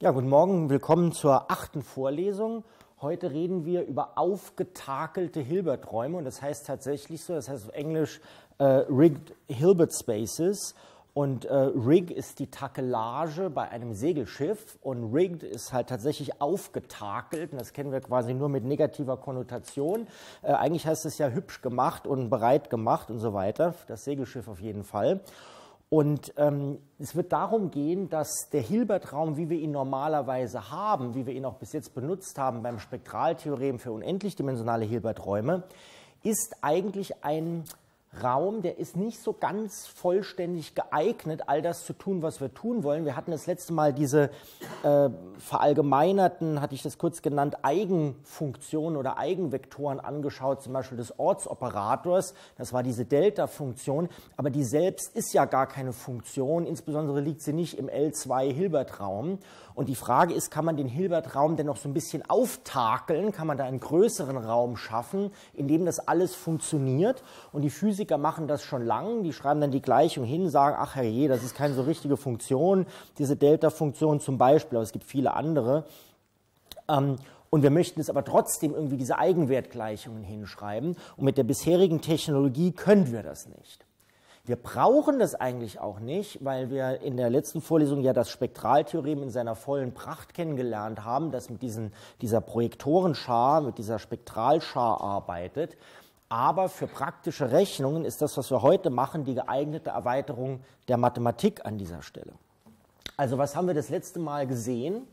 Ja, guten Morgen, willkommen zur 8. Vorlesung. Heute reden wir über aufgetakelte Hilbert-Räume und das heißt tatsächlich so, das heißt auf Englisch Rigged Hilbert Spaces. Und Rig ist die Takelage bei einem Segelschiff und rigged ist halt tatsächlich aufgetakelt und das kennen wir quasi nur mit negativer Konnotation. Eigentlich heißt es ja hübsch gemacht und bereit gemacht und so weiter, das Segelschiff auf jeden Fall. Und es wird darum gehen, dass der Hilbert-Raum, wie wir ihn normalerweise haben, wie wir ihn auch bis jetzt benutzt haben beim Spektraltheorem für unendlichdimensionale Hilbert-Räume, ist eigentlich ein Raum, der ist nicht so ganz vollständig geeignet, all das zu tun, was wir tun wollen. Wir hatten das letzte Mal diese verallgemeinerten, hatte ich das kurz genannt, Eigenfunktionen oder Eigenvektoren angeschaut, zum Beispiel des Ortsoperators. Das war diese Delta-Funktion, aber die selbst ist ja gar keine Funktion, insbesondere liegt sie nicht im L2-Hilbert-Raum. Und die Frage ist, kann man den Hilbert-Raum denn noch so ein bisschen auftakeln? Kann man da einen größeren Raum schaffen, in dem das alles funktioniert? Und die Physiker machen das schon lang. Die schreiben dann die Gleichung hin, sagen, ach herrje, das ist keine so richtige Funktion, diese Delta-Funktion zum Beispiel, aber es gibt viele andere. Und wir möchten es aber trotzdem irgendwie diese Eigenwertgleichungen hinschreiben. Und mit der bisherigen Technologie können wir das nicht. Wir brauchen das eigentlich auch nicht, weil wir in der letzten Vorlesung ja das Spektraltheorem in seiner vollen Pracht kennengelernt haben, das mit dieser Projektorenschar, mit dieser Spektralschar arbeitet. Aber für praktische Rechnungen ist das, was wir heute machen, die geeignete Erweiterung der Mathematik an dieser Stelle. Also was haben wir das letzte Mal gesehen?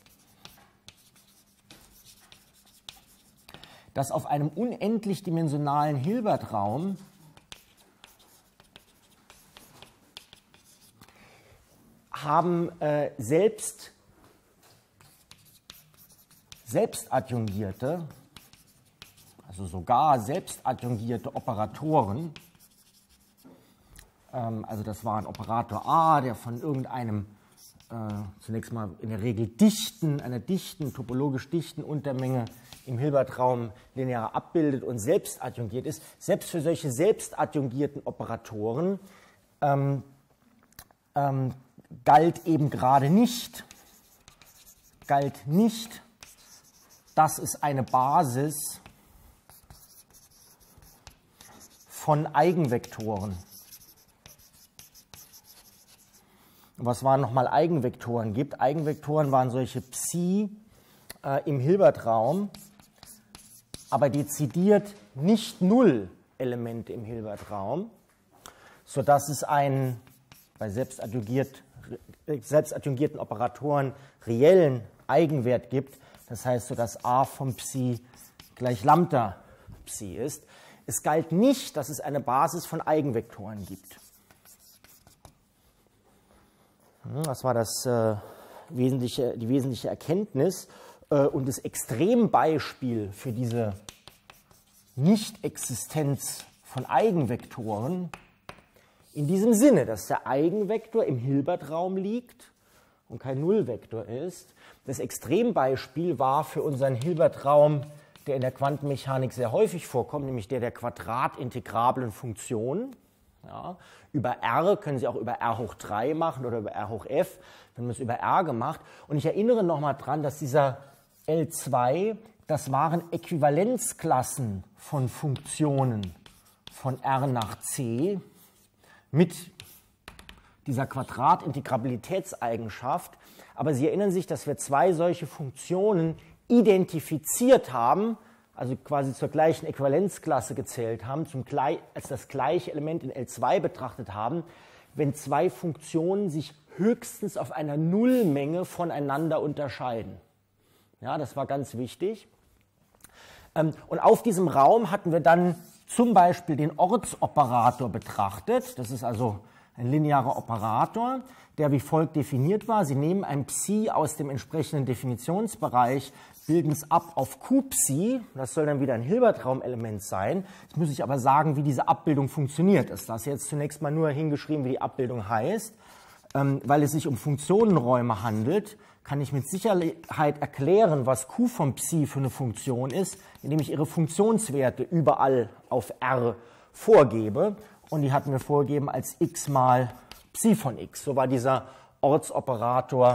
Dass auf einem unendlich dimensionalen Hilbert-Raum haben selbstadjungierte, also sogar selbstadjungierte Operatoren, also das war ein Operator A, der von irgendeinem zunächst mal in der Regel einer dichten, topologisch dichten Untermenge im Hilbert-Raum linear abbildet und selbstadjungiert ist. Selbst für solche selbstadjungierten Operatoren galt eben gerade nicht, dass es eine Basis von Eigenvektoren. Was waren nochmal Eigenvektoren gibt? Eigenvektoren waren solche Psi im Hilbert-Raum, aber dezidiert nicht Null-Elemente im Hilbert-Raum, sodass es bei selbstadjungierten Operatoren reellen Eigenwert gibt. Das heißt, so dass a von Psi gleich Lambda Psi ist. Es galt nicht, dass es eine Basis von Eigenvektoren gibt. Das war die wesentliche Erkenntnis und das Extrembeispiel für diese Nicht-Existenz von Eigenvektoren in diesem Sinne, dass der Eigenvektor im Hilbert-Raum liegt und kein Nullvektor ist. Das Extrembeispiel war für unseren Hilbert-Raum, der in der Quantenmechanik sehr häufig vorkommt, nämlich der quadratintegrablen Funktionen. Ja, über R können Sie auch über R hoch 3 machen oder über R hoch F, dann haben wir es über R gemacht. Und ich erinnere nochmal dran, dass dieser L2, das waren Äquivalenzklassen von Funktionen von R nach C mit dieser Quadratintegrabilitätseigenschaft. Aber Sie erinnern sich, dass wir zwei solche Funktionen identifiziert haben, also quasi zur gleichen Äquivalenzklasse gezählt haben, als das gleiche Element in L2 betrachtet haben, wenn zwei Funktionen sich höchstens auf einer Nullmenge voneinander unterscheiden. Ja, das war ganz wichtig. Und auf diesem Raum hatten wir dann zum Beispiel den Ortsoperator betrachtet. Das ist also ein linearer Operator, der wie folgt definiert war. Sie nehmen ein Psi aus dem entsprechenden Definitionsbereich, bilden es ab auf Q-Psi. Das soll dann wieder ein Hilbert-Raumelement sein. Jetzt muss ich aber sagen, wie diese Abbildung funktioniert. Das ist jetzt zunächst mal nur hingeschrieben, wie die Abbildung heißt. Weil es sich um Funktionenräume handelt, kann ich mit Sicherheit erklären, was Q von Psi für eine Funktion ist, indem ich ihre Funktionswerte überall auf R vorgebe. Und die hatten wir vorgegeben als x mal Psi von x. So war dieser Ortsoperator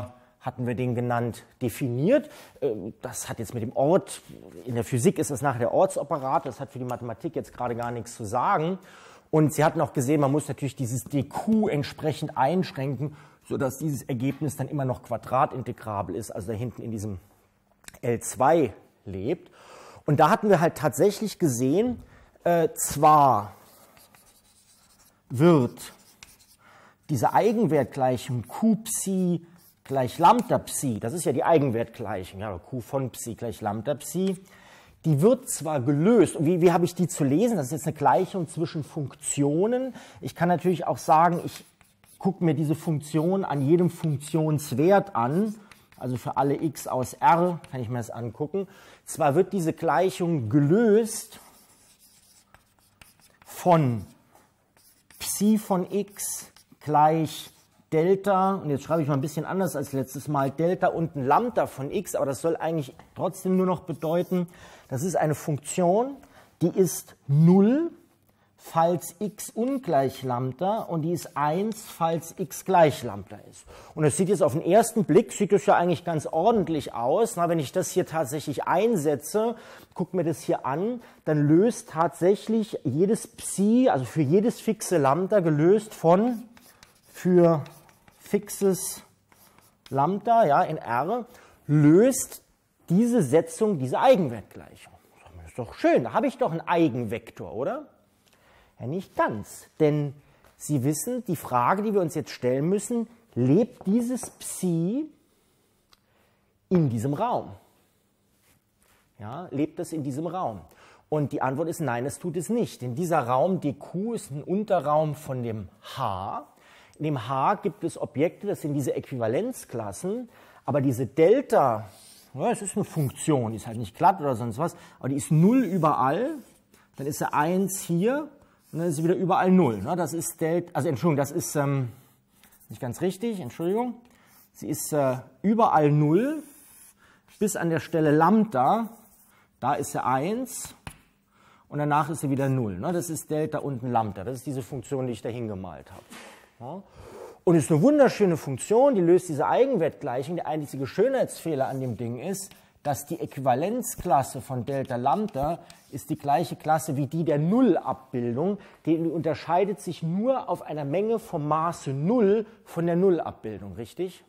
hatten wir den genannt, definiert. Das hat jetzt mit dem Ort, in der Physik ist das nachher der Ortsoperator, das hat für die Mathematik jetzt gerade gar nichts zu sagen. Und Sie hatten auch gesehen, man muss natürlich dieses dq entsprechend einschränken, sodass dieses Ergebnis dann immer noch quadratintegrabel ist, also da hinten in diesem L2 lebt. Und da hatten wir halt tatsächlich gesehen, zwar wird diese Eigenwertgleichung Q Psi gleich Lambda Psi, das ist ja die Eigenwertgleichung, ja, Q von Psi gleich Lambda Psi, die wird zwar gelöst. Und wie habe ich die zu lesen? Das ist jetzt eine Gleichung zwischen Funktionen. Ich kann natürlich auch sagen, ich gucke mir diese Funktion an jedem Funktionswert an. Also für alle x aus R kann ich mir das angucken. Zwar wird diese Gleichung gelöst von Psi von x gleich Delta, und jetzt schreibe ich mal ein bisschen anders als letztes Mal, Delta und ein Lambda von x, aber das soll eigentlich trotzdem nur noch bedeuten, das ist eine Funktion, die ist 0, falls x ungleich Lambda, und die ist 1, falls x gleich Lambda ist. Und das sieht jetzt auf den ersten Blick, sieht das ja eigentlich ganz ordentlich aus. Na, wenn ich das hier tatsächlich einsetze, guck mir das hier an, dann löst tatsächlich jedes Psi, also für jedes fixe Lambda gelöst von für fixes Lambda, ja, in R, löst diese Setzung diese Eigenwertgleichung. Das ist doch schön, da habe ich doch einen Eigenvektor, oder? Ja, nicht ganz, denn Sie wissen, die Frage, die wir uns jetzt stellen müssen, lebt dieses Psi in diesem Raum? Ja, lebt es in diesem Raum? Und die Antwort ist nein, es tut es nicht, denn dieser Raum dq ist ein Unterraum von dem H. In dem H gibt es Objekte, das sind diese Äquivalenzklassen, aber diese Delta, ja, es ist eine Funktion, die ist halt nicht glatt oder sonst was, aber die ist 0 überall, dann ist sie 1 hier und dann ist sie wieder überall 0. Das ist Delta, also Entschuldigung, das ist nicht ganz richtig, Entschuldigung, sie ist überall 0 bis an der Stelle Lambda, da ist sie 1 und danach ist sie wieder 0. Das ist Delta und ein Lambda, das ist diese Funktion, die ich da hingemalt habe. Ja. Und es ist eine wunderschöne Funktion, die löst diese Eigenwertgleichung. Der einzige Schönheitsfehler an dem Ding ist, dass die Äquivalenzklasse von Delta Lambda ist die gleiche Klasse wie die der Nullabbildung. Die unterscheidet sich nur auf einer Menge vom Maße 0 von der Nullabbildung, richtig?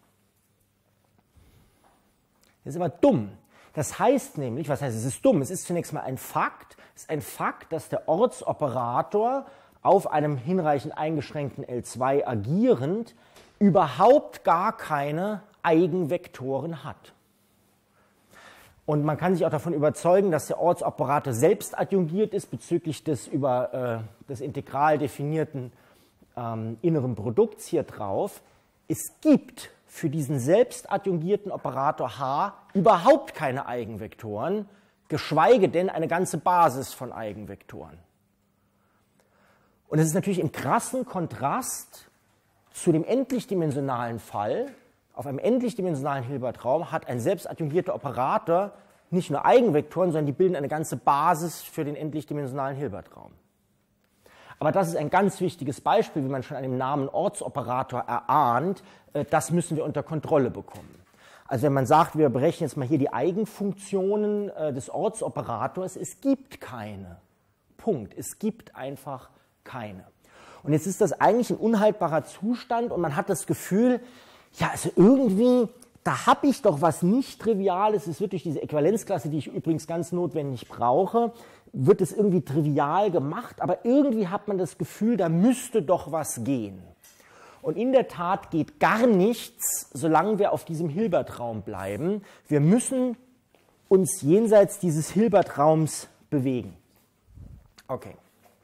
Das ist aber dumm. Das heißt nämlich, was heißt, es ist dumm? Es ist zunächst mal ein Fakt. Es ist ein Fakt, dass der Ortsoperator auf einem hinreichend eingeschränkten L2 agierend überhaupt gar keine Eigenvektoren hat. Und man kann sich auch davon überzeugen, dass der Ortsoperator selbst adjungiert ist bezüglich des über das Integral definierten inneren Produkts hier drauf. Es gibt für diesen selbst adjungierten Operator H überhaupt keine Eigenvektoren, geschweige denn eine ganze Basis von Eigenvektoren. Und es ist natürlich im krassen Kontrast zu dem endlichdimensionalen Fall. Auf einem endlichdimensionalen Hilbertraum hat ein selbst adjungierter Operator nicht nur Eigenvektoren, sondern die bilden eine ganze Basis für den endlichdimensionalen Hilbertraum. Aber das ist ein ganz wichtiges Beispiel, wie man schon an dem Namen Ortsoperator erahnt. Das müssen wir unter Kontrolle bekommen. Also wenn man sagt, wir berechnen jetzt mal hier die Eigenfunktionen des Ortsoperators, es gibt keine. Punkt. Es gibt einfach keine. Und jetzt ist das eigentlich ein unhaltbarer Zustand und man hat das Gefühl, ja, also irgendwie, da habe ich doch was nicht Triviales. Es wird durch diese Äquivalenzklasse, die ich übrigens ganz notwendig brauche, wird es irgendwie trivial gemacht, aber irgendwie hat man das Gefühl, da müsste doch was gehen. Und in der Tat geht gar nichts, solange wir auf diesem Hilbertraum bleiben. Wir müssen uns jenseits dieses Hilbertraums bewegen. Okay.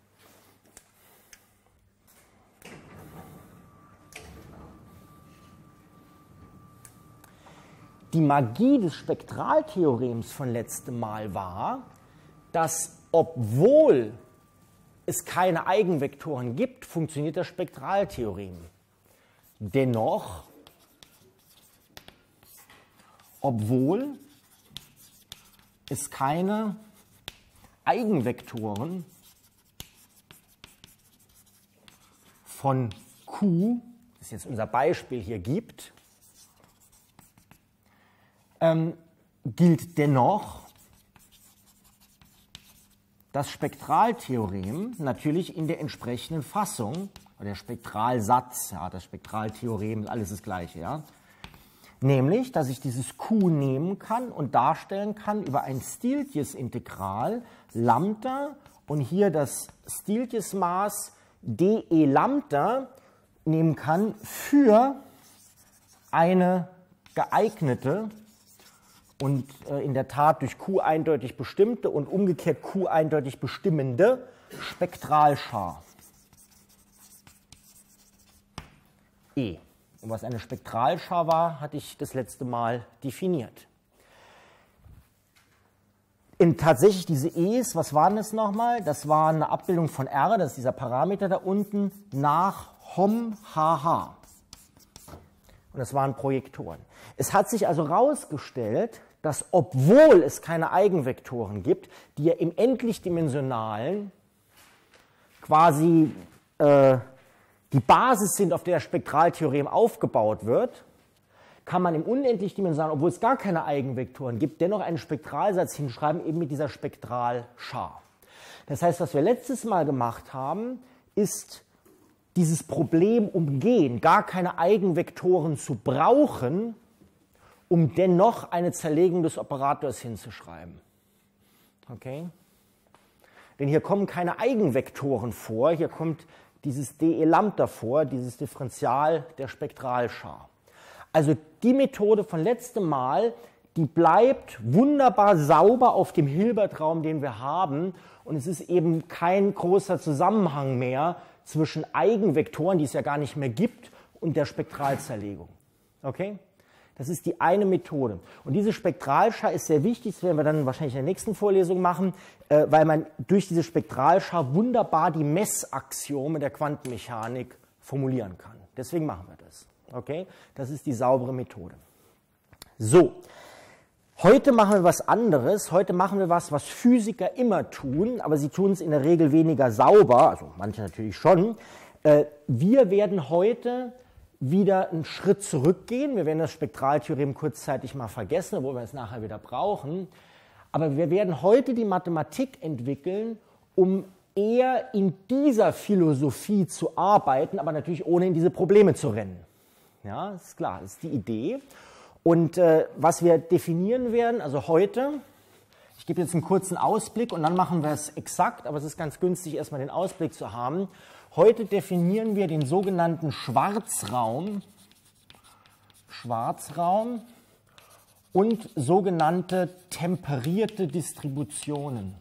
Die Magie des Spektraltheorems von letztem Mal war, dass obwohl es keine Eigenvektoren gibt, funktioniert das Spektraltheorem. Dennoch, obwohl es keine Eigenvektoren von Q, das ist jetzt unser Beispiel hier, gibt, gilt dennoch das Spektraltheorem natürlich in der entsprechenden Fassung, oder der Spektralsatz, ja, das Spektraltheorem, alles das Gleiche, ja. Nämlich, dass ich dieses Q nehmen kann und darstellen kann über ein Stieltjes-Integral Lambda und hier das Stieltjes-Maß dE Lambda nehmen kann für eine geeignete und in der Tat durch Q eindeutig bestimmte und umgekehrt Q eindeutig bestimmende Spektralschar E. Und was eine Spektralschar war, hatte ich das letzte Mal definiert. Tatsächlich diese E's, was waren das nochmal? Das war eine Abbildung von R, das ist dieser Parameter da unten, nach Hom HH. Und das waren Projektoren. Es hat sich also herausgestellt, dass obwohl es keine Eigenvektoren gibt, die ja im endlichdimensionalen quasi die Basis sind, auf der das Spektraltheorem aufgebaut wird, kann man im unendlichdimensionalen, obwohl es gar keine Eigenvektoren gibt, dennoch einen Spektralsatz hinschreiben, eben mit dieser Spektralschar. Das heißt, was wir letztes Mal gemacht haben, ist dieses Problem umgehen, gar keine Eigenvektoren zu brauchen, um dennoch eine Zerlegung des Operators hinzuschreiben. Okay? Denn hier kommen keine Eigenvektoren vor, hier kommt dieses dE Lambda vor, dieses Differential der Spektralschar. Also die Methode von letztem Mal, die bleibt wunderbar sauber auf dem Hilbertraum, den wir haben, und es ist eben kein großer Zusammenhang mehr zwischen Eigenvektoren, die es ja gar nicht mehr gibt, und der Spektralzerlegung. Okay? Das ist die eine Methode. Und diese Spektralschar ist sehr wichtig, das werden wir dann wahrscheinlich in der nächsten Vorlesung machen, weil man durch diese Spektralschar wunderbar die Messaxiome der Quantenmechanik formulieren kann. Deswegen machen wir das. Okay? Das ist die saubere Methode. So, heute machen wir was anderes. Heute machen wir was Physiker immer tun, aber sie tun es in der Regel weniger sauber, also manche natürlich schon. Wir werden heute wieder einen Schritt zurückgehen. Wir werden das Spektraltheorem kurzzeitig mal vergessen, obwohl wir es nachher wieder brauchen. Aber wir werden heute die Mathematik entwickeln, um eher in dieser Philosophie zu arbeiten, aber natürlich ohne in diese Probleme zu rennen. Ja, ist klar, das ist die Idee. Und was wir definieren werden, also heute, ich gebe jetzt einen kurzen Ausblick und dann machen wir es exakt, aber es ist ganz günstig, erstmal den Ausblick zu haben. Heute definieren wir den sogenannten Schwarzraum und sogenannte temperierte Distributionen.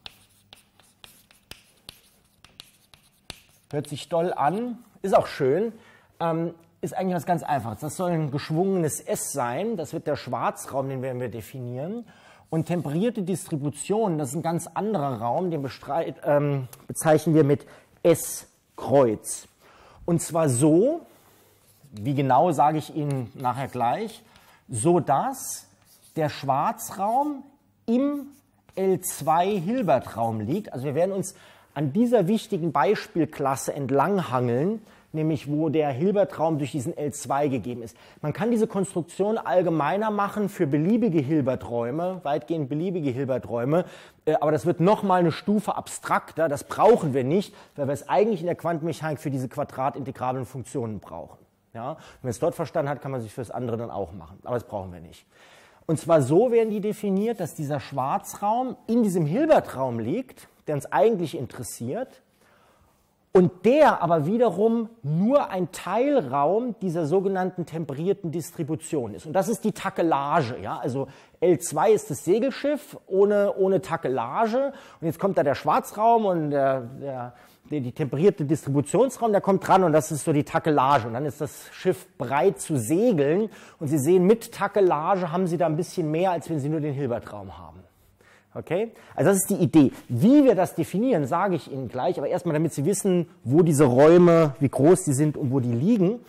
Hört sich doll an, ist auch schön, ist eigentlich was ganz Einfaches. Das soll ein geschwungenes S sein, das wird der Schwarzraum, den werden wir definieren. Und temperierte Distributionen, das ist ein ganz anderer Raum, den bezeichnen wir mit S-Kreuz. Und zwar so, wie genau sage ich Ihnen nachher gleich, so dass der Schwarzraum im L2-Hilbertraum liegt. Also wir werden uns an dieser wichtigen Beispielklasse entlanghangeln, nämlich wo der Hilbertraum durch diesen L2 gegeben ist. Man kann diese Konstruktion allgemeiner machen für beliebige Hilberträume, weitgehend beliebige Hilberträume, aber das wird nochmal eine Stufe abstrakter, das brauchen wir nicht, weil wir es eigentlich in der Quantenmechanik für diese quadratintegrablen Funktionen brauchen. Ja? Wenn man es dort verstanden hat, kann man sich für das andere dann auch machen, aber das brauchen wir nicht. Und zwar so werden die definiert, dass dieser Schwarzraum in diesem Hilbertraum liegt, der uns eigentlich interessiert, und der aber wiederum nur ein Teilraum dieser sogenannten temperierten Distribution ist. Und das ist die Takelage. Ja? Also L2 ist das Segelschiff ohne Takelage. Und jetzt kommt da der Schwarzraum und die temperierte Distributionsraum, der kommt dran und das ist so die Takelage. Und dann ist das Schiff bereit zu segeln. Und Sie sehen, mit Takelage haben Sie da ein bisschen mehr, als wenn Sie nur den Hilbertraum haben. Okay? Also das ist die Idee. Wie wir das definieren, sage ich Ihnen gleich, aber erstmal, damit Sie wissen, wo diese Räume, wie groß die sind und wo die liegen,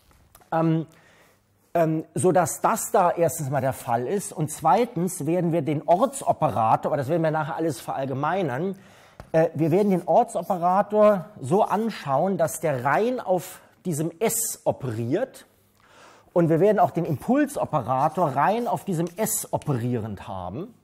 sodass das da erstens mal der Fall ist und zweitens werden wir den Ortsoperator, aber das werden wir nachher alles verallgemeinern, wir werden den Ortsoperator so anschauen, dass der rein auf diesem S operiert Und wir werden auch den Impulsoperator rein auf diesem S operierend haben.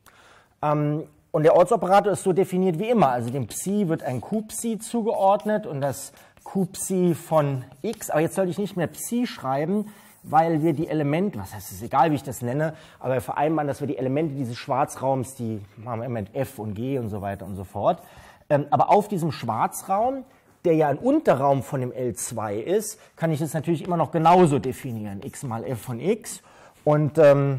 Und der Ortsoperator ist so definiert wie immer. Also dem Psi wird ein Q-Psi zugeordnet und das Q-Psi von x. Aber jetzt sollte ich nicht mehr Psi schreiben, weil wir die Elemente, was heißt, es ist egal, wie ich das nenne, aber wir vereinbaren, dass wir die Elemente dieses Schwarzraums, die haben wir immer mit F und G und so weiter und so fort. Aber auf diesem Schwarzraum, der ja ein Unterraum von dem L2 ist, kann ich das natürlich immer noch genauso definieren. X mal F von x. Und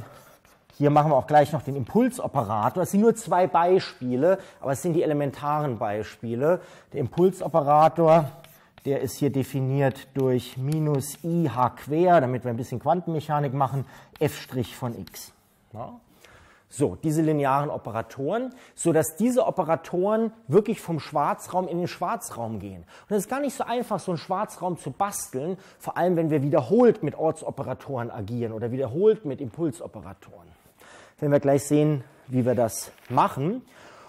hier machen wir auch gleich noch den Impulsoperator. Es sind nur zwei Beispiele, aber es sind die elementaren Beispiele. Der Impulsoperator, der ist hier definiert durch minus I h quer, damit wir ein bisschen Quantenmechanik machen, f' von x. Ja. So, diese linearen Operatoren, sodass diese Operatoren wirklich vom Schwarzraum in den Schwarzraum gehen. Und es ist gar nicht so einfach, so einen Schwarzraum zu basteln, vor allem wenn wir wiederholt mit Ortsoperatoren agieren oder wiederholt mit Impulsoperatoren. Wenn wir gleich sehen, wie wir das machen.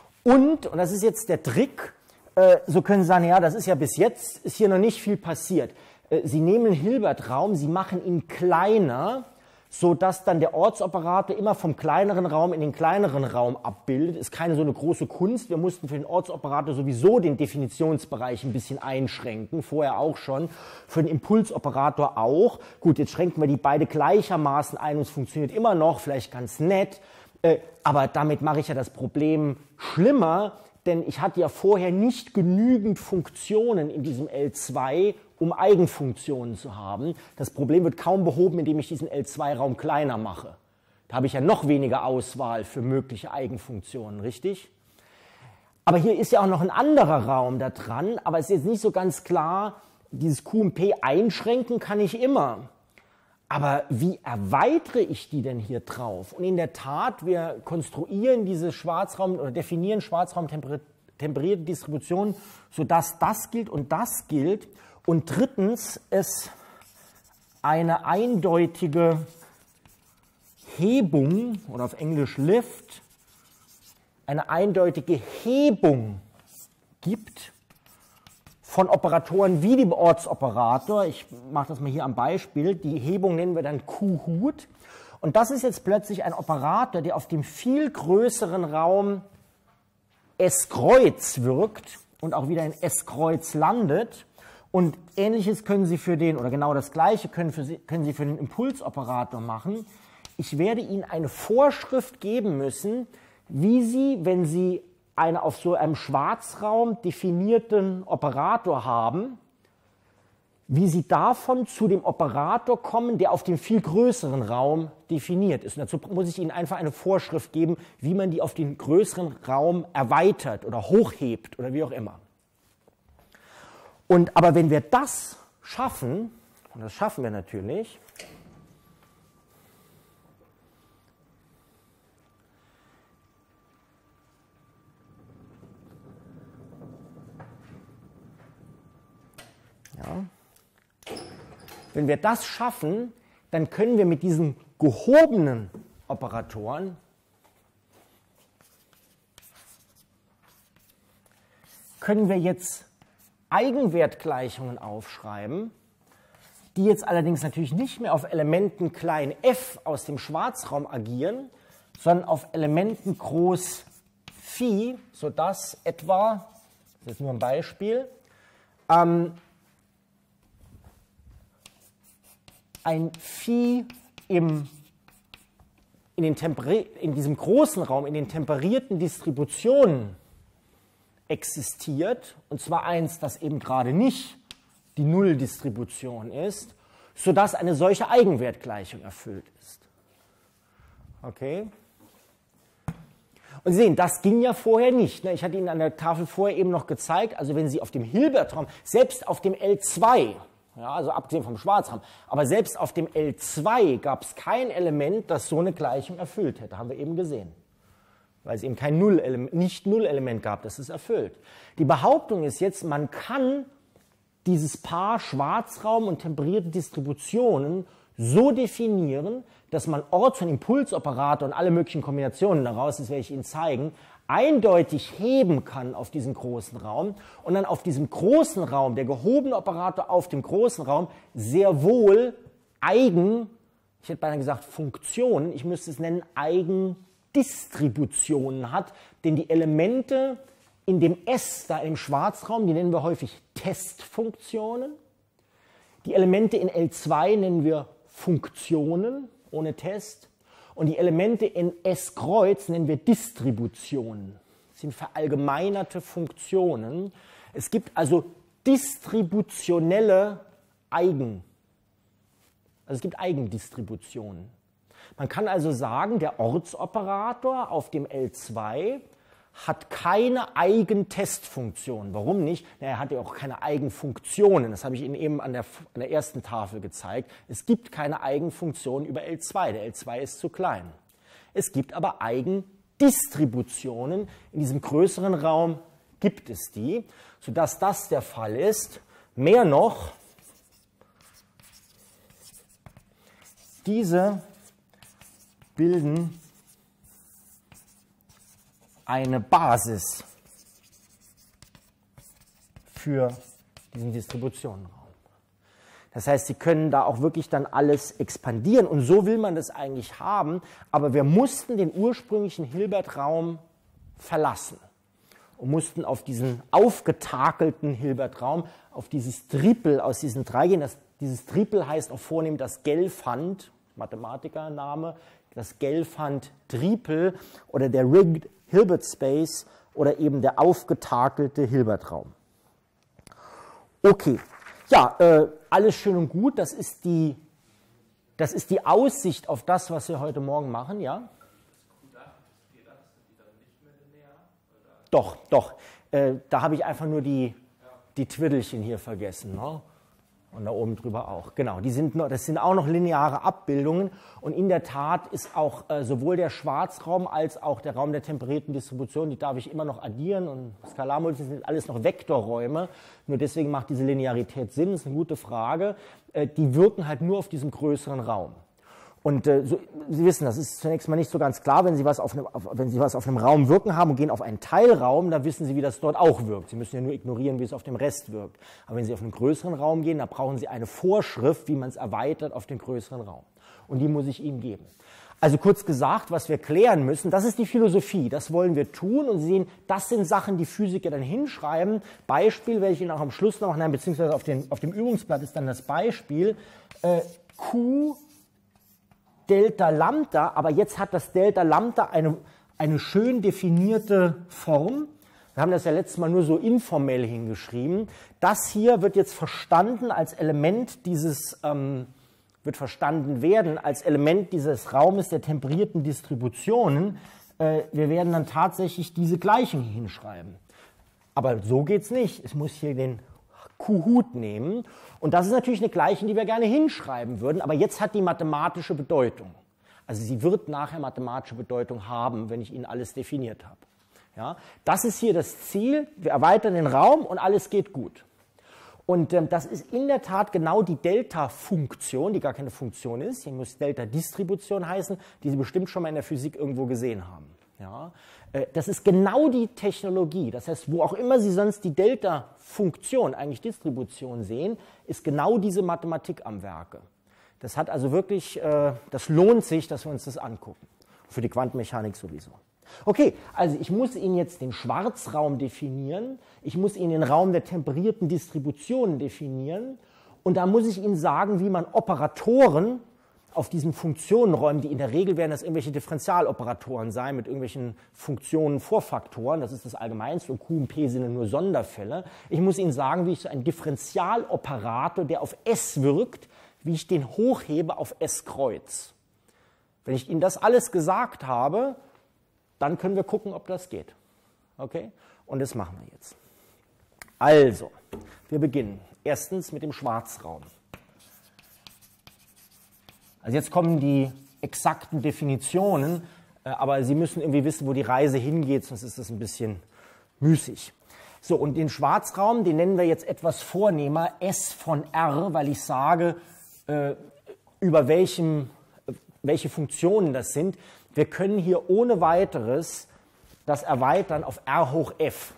Und das ist jetzt der Trick, so können Sie sagen, ja, das ist ja bis jetzt, ist hier noch nicht viel passiert. Sie nehmen den Hilbert-Raum, Sie machen ihn kleiner, sodass dann der Ortsoperator immer vom kleineren Raum in den kleineren Raum abbildet. Ist keine so eine große Kunst. Wir mussten für den Ortsoperator sowieso den Definitionsbereich ein bisschen einschränken, vorher auch schon, für den Impulsoperator auch. Gut, jetzt schränken wir die beide gleichermaßen ein und es funktioniert immer noch, vielleicht ganz nett, aber damit mache ich ja das Problem schlimmer, denn ich hatte ja vorher nicht genügend Funktionen in diesem L2, um Eigenfunktionen zu haben. Das Problem wird kaum behoben, indem ich diesen L2-Raum kleiner mache. Da habe ich ja noch weniger Auswahl für mögliche Eigenfunktionen, richtig? Aber hier ist ja auch noch ein anderer Raum da dran, aber es ist jetzt nicht so ganz klar, dieses Q und P einschränken kann ich immer. Aber wie erweitere ich die denn hier drauf? Und in der Tat, wir konstruieren diese Schwarzraum oder definieren Schwarzraum-temperierte Distributionen, sodass das gilt und das gilt. Und drittens es eine eindeutige Hebung oder auf Englisch Lift, eine eindeutige Hebung gibt von Operatoren wie dem Ortsoperator. Ich mache das mal hier am Beispiel. Die Hebung nennen wir dann Q-Hut. Und das ist jetzt plötzlich ein Operator, der auf dem viel größeren Raum S-Kreuz wirkt und auch wieder in S-Kreuz landet. Und Ähnliches können Sie für den, oder genau das Gleiche können Sie für den Impulsoperator machen. Ich werde Ihnen eine Vorschrift geben müssen, wie Sie, wenn Sie auf so einem Schwarzraum definierten Operator haben, wie Sie davon zu dem Operator kommen, der auf dem viel größeren Raum definiert ist. Und dazu muss ich Ihnen einfach eine Vorschrift geben, wie man die auf den größeren Raum erweitert oder hochhebt oder wie auch immer. Aber wenn wir das schaffen, und das schaffen wir natürlich, ja, wenn wir das schaffen, dann können wir mit diesen gehobenen Operatoren können wir jetzt Eigenwertgleichungen aufschreiben, die jetzt allerdings natürlich nicht mehr auf Elementen klein f aus dem Schwarzraum agieren, sondern auf Elementen groß Phi, sodass etwa, das ist nur ein Beispiel, ein Phi in diesem großen Raum, in den temperierten Distributionen existiert, und zwar eins, das eben gerade nicht die Nulldistribution ist, sodass eine solche Eigenwertgleichung erfüllt ist. Okay? Und Sie sehen, das ging ja vorher nicht. Ich hatte Ihnen an der Tafel vorher eben noch gezeigt, also wenn Sie auf dem Hilbertraum, selbst auf dem L2, ja, also abgesehen vom Schwarzraum, aber selbst auf dem L2 gab es kein Element, das so eine Gleichung erfüllt hätte, haben wir eben gesehen. Weil es eben kein Nicht-Null-Element gab, das es erfüllt. Die Behauptung ist jetzt, man kann dieses Paar Schwarzraum und temperierte Distributionen so definieren, dass man Orts- und Impulsoperator und alle möglichen Kombinationen daraus, das werde ich Ihnen zeigen, eindeutig heben kann auf diesen großen Raum und dann auf diesem großen Raum, der gehobene Operator auf dem großen Raum, sehr wohl ich hätte beinahe gesagt Funktionen, ich müsste es nennen Eigendistributionen hat, denn die Elemente in dem S, da im Schwarzraum, die nennen wir häufig Testfunktionen. Die Elemente in L2 nennen wir Funktionen ohne Test. Und die Elemente in S-Kreuz nennen wir Distributionen. Das sind verallgemeinerte Funktionen. Es gibt also distributionelle es gibt Eigendistributionen. Man kann also sagen, der Ortsoperator auf dem L2 hat keine Eigentestfunktion. Warum nicht? Na, er hat ja auch keine Eigenfunktionen. Das habe ich Ihnen eben an der ersten Tafel gezeigt. Es gibt keine Eigenfunktion über L2. Der L2 ist zu klein. Es gibt aber Eigendistributionen. In diesem größeren Raum gibt es die, sodass das der Fall ist. Mehr noch, diese bilden eine Basis für diesen Distributionenraum. Das heißt, Sie können da auch wirklich dann alles expandieren und so will man das eigentlich haben, aber wir mussten den ursprünglichen Hilbertraum verlassen und mussten auf diesen aufgetakelten Hilbertraum, auf dieses Tripel aus diesen drei gehen. Dieses Tripel heißt auch vornehm das Gelfand, Mathematikername, das Gelfand-Tripel oder der Rigged Hilbert Space oder eben der aufgetakelte Hilbertraum. Okay, ja, alles schön und gut, das ist die Aussicht auf das, was wir heute Morgen machen, ja? Doch, da habe ich einfach nur die Twiddlchen hier vergessen, ne? Und da oben drüber auch. Genau, das sind auch noch lineare Abbildungen. Und in der Tat ist auch sowohl der Schwarzraum als auch der Raum der temperierten Distribution, die darf ich immer noch addieren. Und Skalarmultiplen sind alles noch Vektorräume. Nur deswegen macht diese Linearität Sinn, das ist eine gute Frage. Die wirken halt nur auf diesem größeren Raum. Und Sie wissen, das ist zunächst mal nicht so ganz klar, wenn Sie was auf einem Raum wirken haben und gehen auf einen Teilraum, da wissen Sie, wie das dort auch wirkt. Sie müssen ja nur ignorieren, wie es auf dem Rest wirkt. Aber wenn Sie auf einen größeren Raum gehen, da brauchen Sie eine Vorschrift, wie man es erweitert auf den größeren Raum. Und die muss ich Ihnen geben. Also kurz gesagt, was wir klären müssen, das ist die Philosophie, das wollen wir tun. Und Sie sehen, das sind Sachen, die Physiker dann hinschreiben. Beispiel werde ich Ihnen auch am Schluss noch nennen, beziehungsweise auf dem Übungsblatt ist dann das Beispiel. Q Delta Lambda, aber jetzt hat das Delta Lambda eine schön definierte Form. Wir haben das ja letztes Mal nur so informell hingeschrieben. Das hier wird jetzt verstanden als Element wird verstanden werden als Element dieses Raumes der temperierten Distributionen. Wir werden dann tatsächlich diese Gleichung hier hinschreiben. Aber so geht es nicht. Ich muss hier den Q-Hut nehmen. Und das ist natürlich eine Gleichung, die wir gerne hinschreiben würden, aber jetzt hat die mathematische Bedeutung. Also sie wird nachher mathematische Bedeutung haben, wenn ich Ihnen alles definiert habe. Ja, das ist hier das Ziel, wir erweitern den Raum und alles geht gut. Und das ist in der Tat genau die Delta-Funktion, die gar keine Funktion ist, die muss Delta-Distribution heißen, die Sie bestimmt schon mal in der Physik irgendwo gesehen haben. Ja, das ist genau die Technologie. Das heißt, wo auch immer Sie sonst die Delta-Funktion, eigentlich Distribution sehen, ist genau diese Mathematik am Werke. Das hat also wirklich, das lohnt sich, dass wir uns das angucken. Für die Quantenmechanik sowieso. Okay, also ich muss Ihnen jetzt den Schwarzraum definieren, ich muss Ihnen den Raum der temperierten Distributionen definieren und da muss ich Ihnen sagen, wie man Operatoren auf diesen Funktionenräumen, die in der Regel werden das irgendwelche Differentialoperatoren sein, mit irgendwelchen Funktionen, Vorfaktoren, das ist das Allgemeinste, und Q und P sind nur Sonderfälle. Ich muss Ihnen sagen, wie ich so einen Differentialoperator, der auf S wirkt, wie ich den hochhebe auf S-Kreuz. Wenn ich Ihnen das alles gesagt habe, dann können wir gucken, ob das geht. Okay? Und das machen wir jetzt. Also, wir beginnen erstens mit dem Schwarzraum. Also jetzt kommen die exakten Definitionen, aber Sie müssen irgendwie wissen, wo die Reise hingeht, sonst ist das ein bisschen müßig. So, und den Schwarzraum, den nennen wir jetzt etwas vornehmer S von R, weil ich sage, über welche Funktionen das sind. Wir können hier ohne weiteres das erweitern auf R hoch F.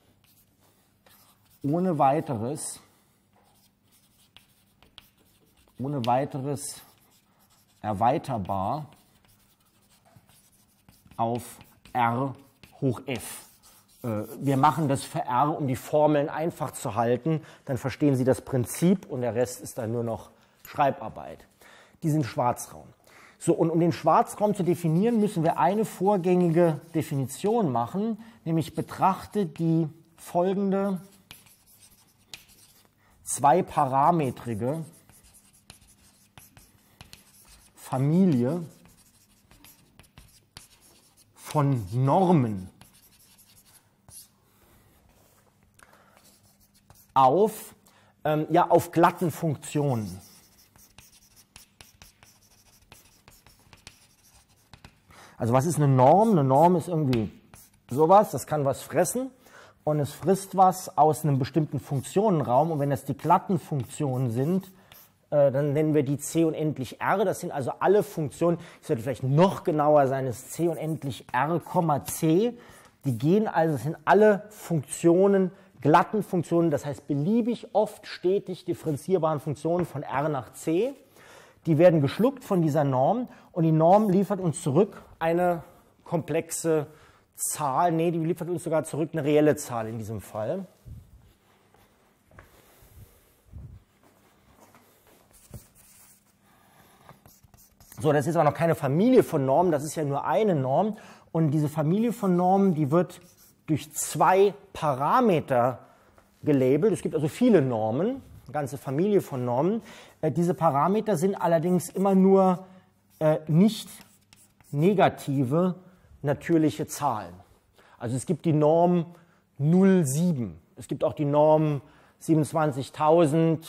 Ohne weiteres ohne weiteres erweiterbar auf R hoch f. Wir machen das für R, um die Formeln einfach zu halten. Dann verstehen Sie das Prinzip und der Rest ist dann nur noch Schreibarbeit. Diesen Schwarzraum. So, und um den Schwarzraum zu definieren, müssen wir eine vorgängige Definition machen, nämlich betrachte die folgende zweiparametrige Familie von Normen auf glatten Funktionen. Also was ist eine Norm? Eine Norm ist irgendwie sowas, das kann was fressen und es frisst was aus einem bestimmten Funktionenraum und wenn das die glatten Funktionen sind, dann nennen wir die C unendlich R. Das sind also alle Funktionen, ich sollte vielleicht noch genauer sein, das C unendlich R, C. Die gehen also, das sind alle Funktionen, glatten Funktionen, das heißt beliebig oft stetig differenzierbaren Funktionen von R nach C. Die werden geschluckt von dieser Norm und die Norm liefert uns zurück eine komplexe Zahl. Nee, die liefert uns sogar zurück eine reelle Zahl in diesem Fall. So, das ist aber noch keine Familie von Normen, das ist ja nur eine Norm. Und diese Familie von Normen, die wird durch zwei Parameter gelabelt. Es gibt also viele Normen, eine ganze Familie von Normen. Diese Parameter sind allerdings immer nur nicht negative natürliche Zahlen. Also es gibt die Norm 0,7. Es gibt auch die Norm 27.005.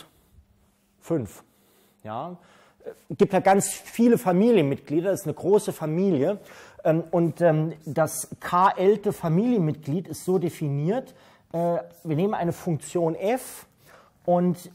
Ja? Es gibt ja ganz viele Familienmitglieder, das ist eine große Familie. Und das k-lte Familienmitglied ist so definiert, wir nehmen eine Funktion f und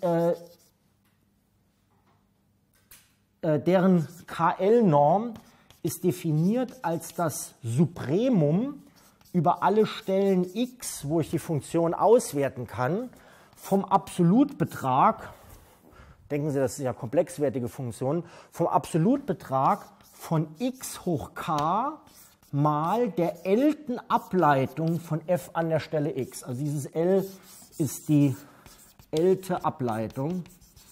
deren KL-Norm ist definiert als das Supremum über alle Stellen x, wo ich die Funktion auswerten kann, vom Absolutbetrag, denken Sie, das ist ja komplexwertige Funktion, vom Absolutbetrag von x hoch k mal der L-ten Ableitung von f an der Stelle x. Also dieses L ist die L-te Ableitung.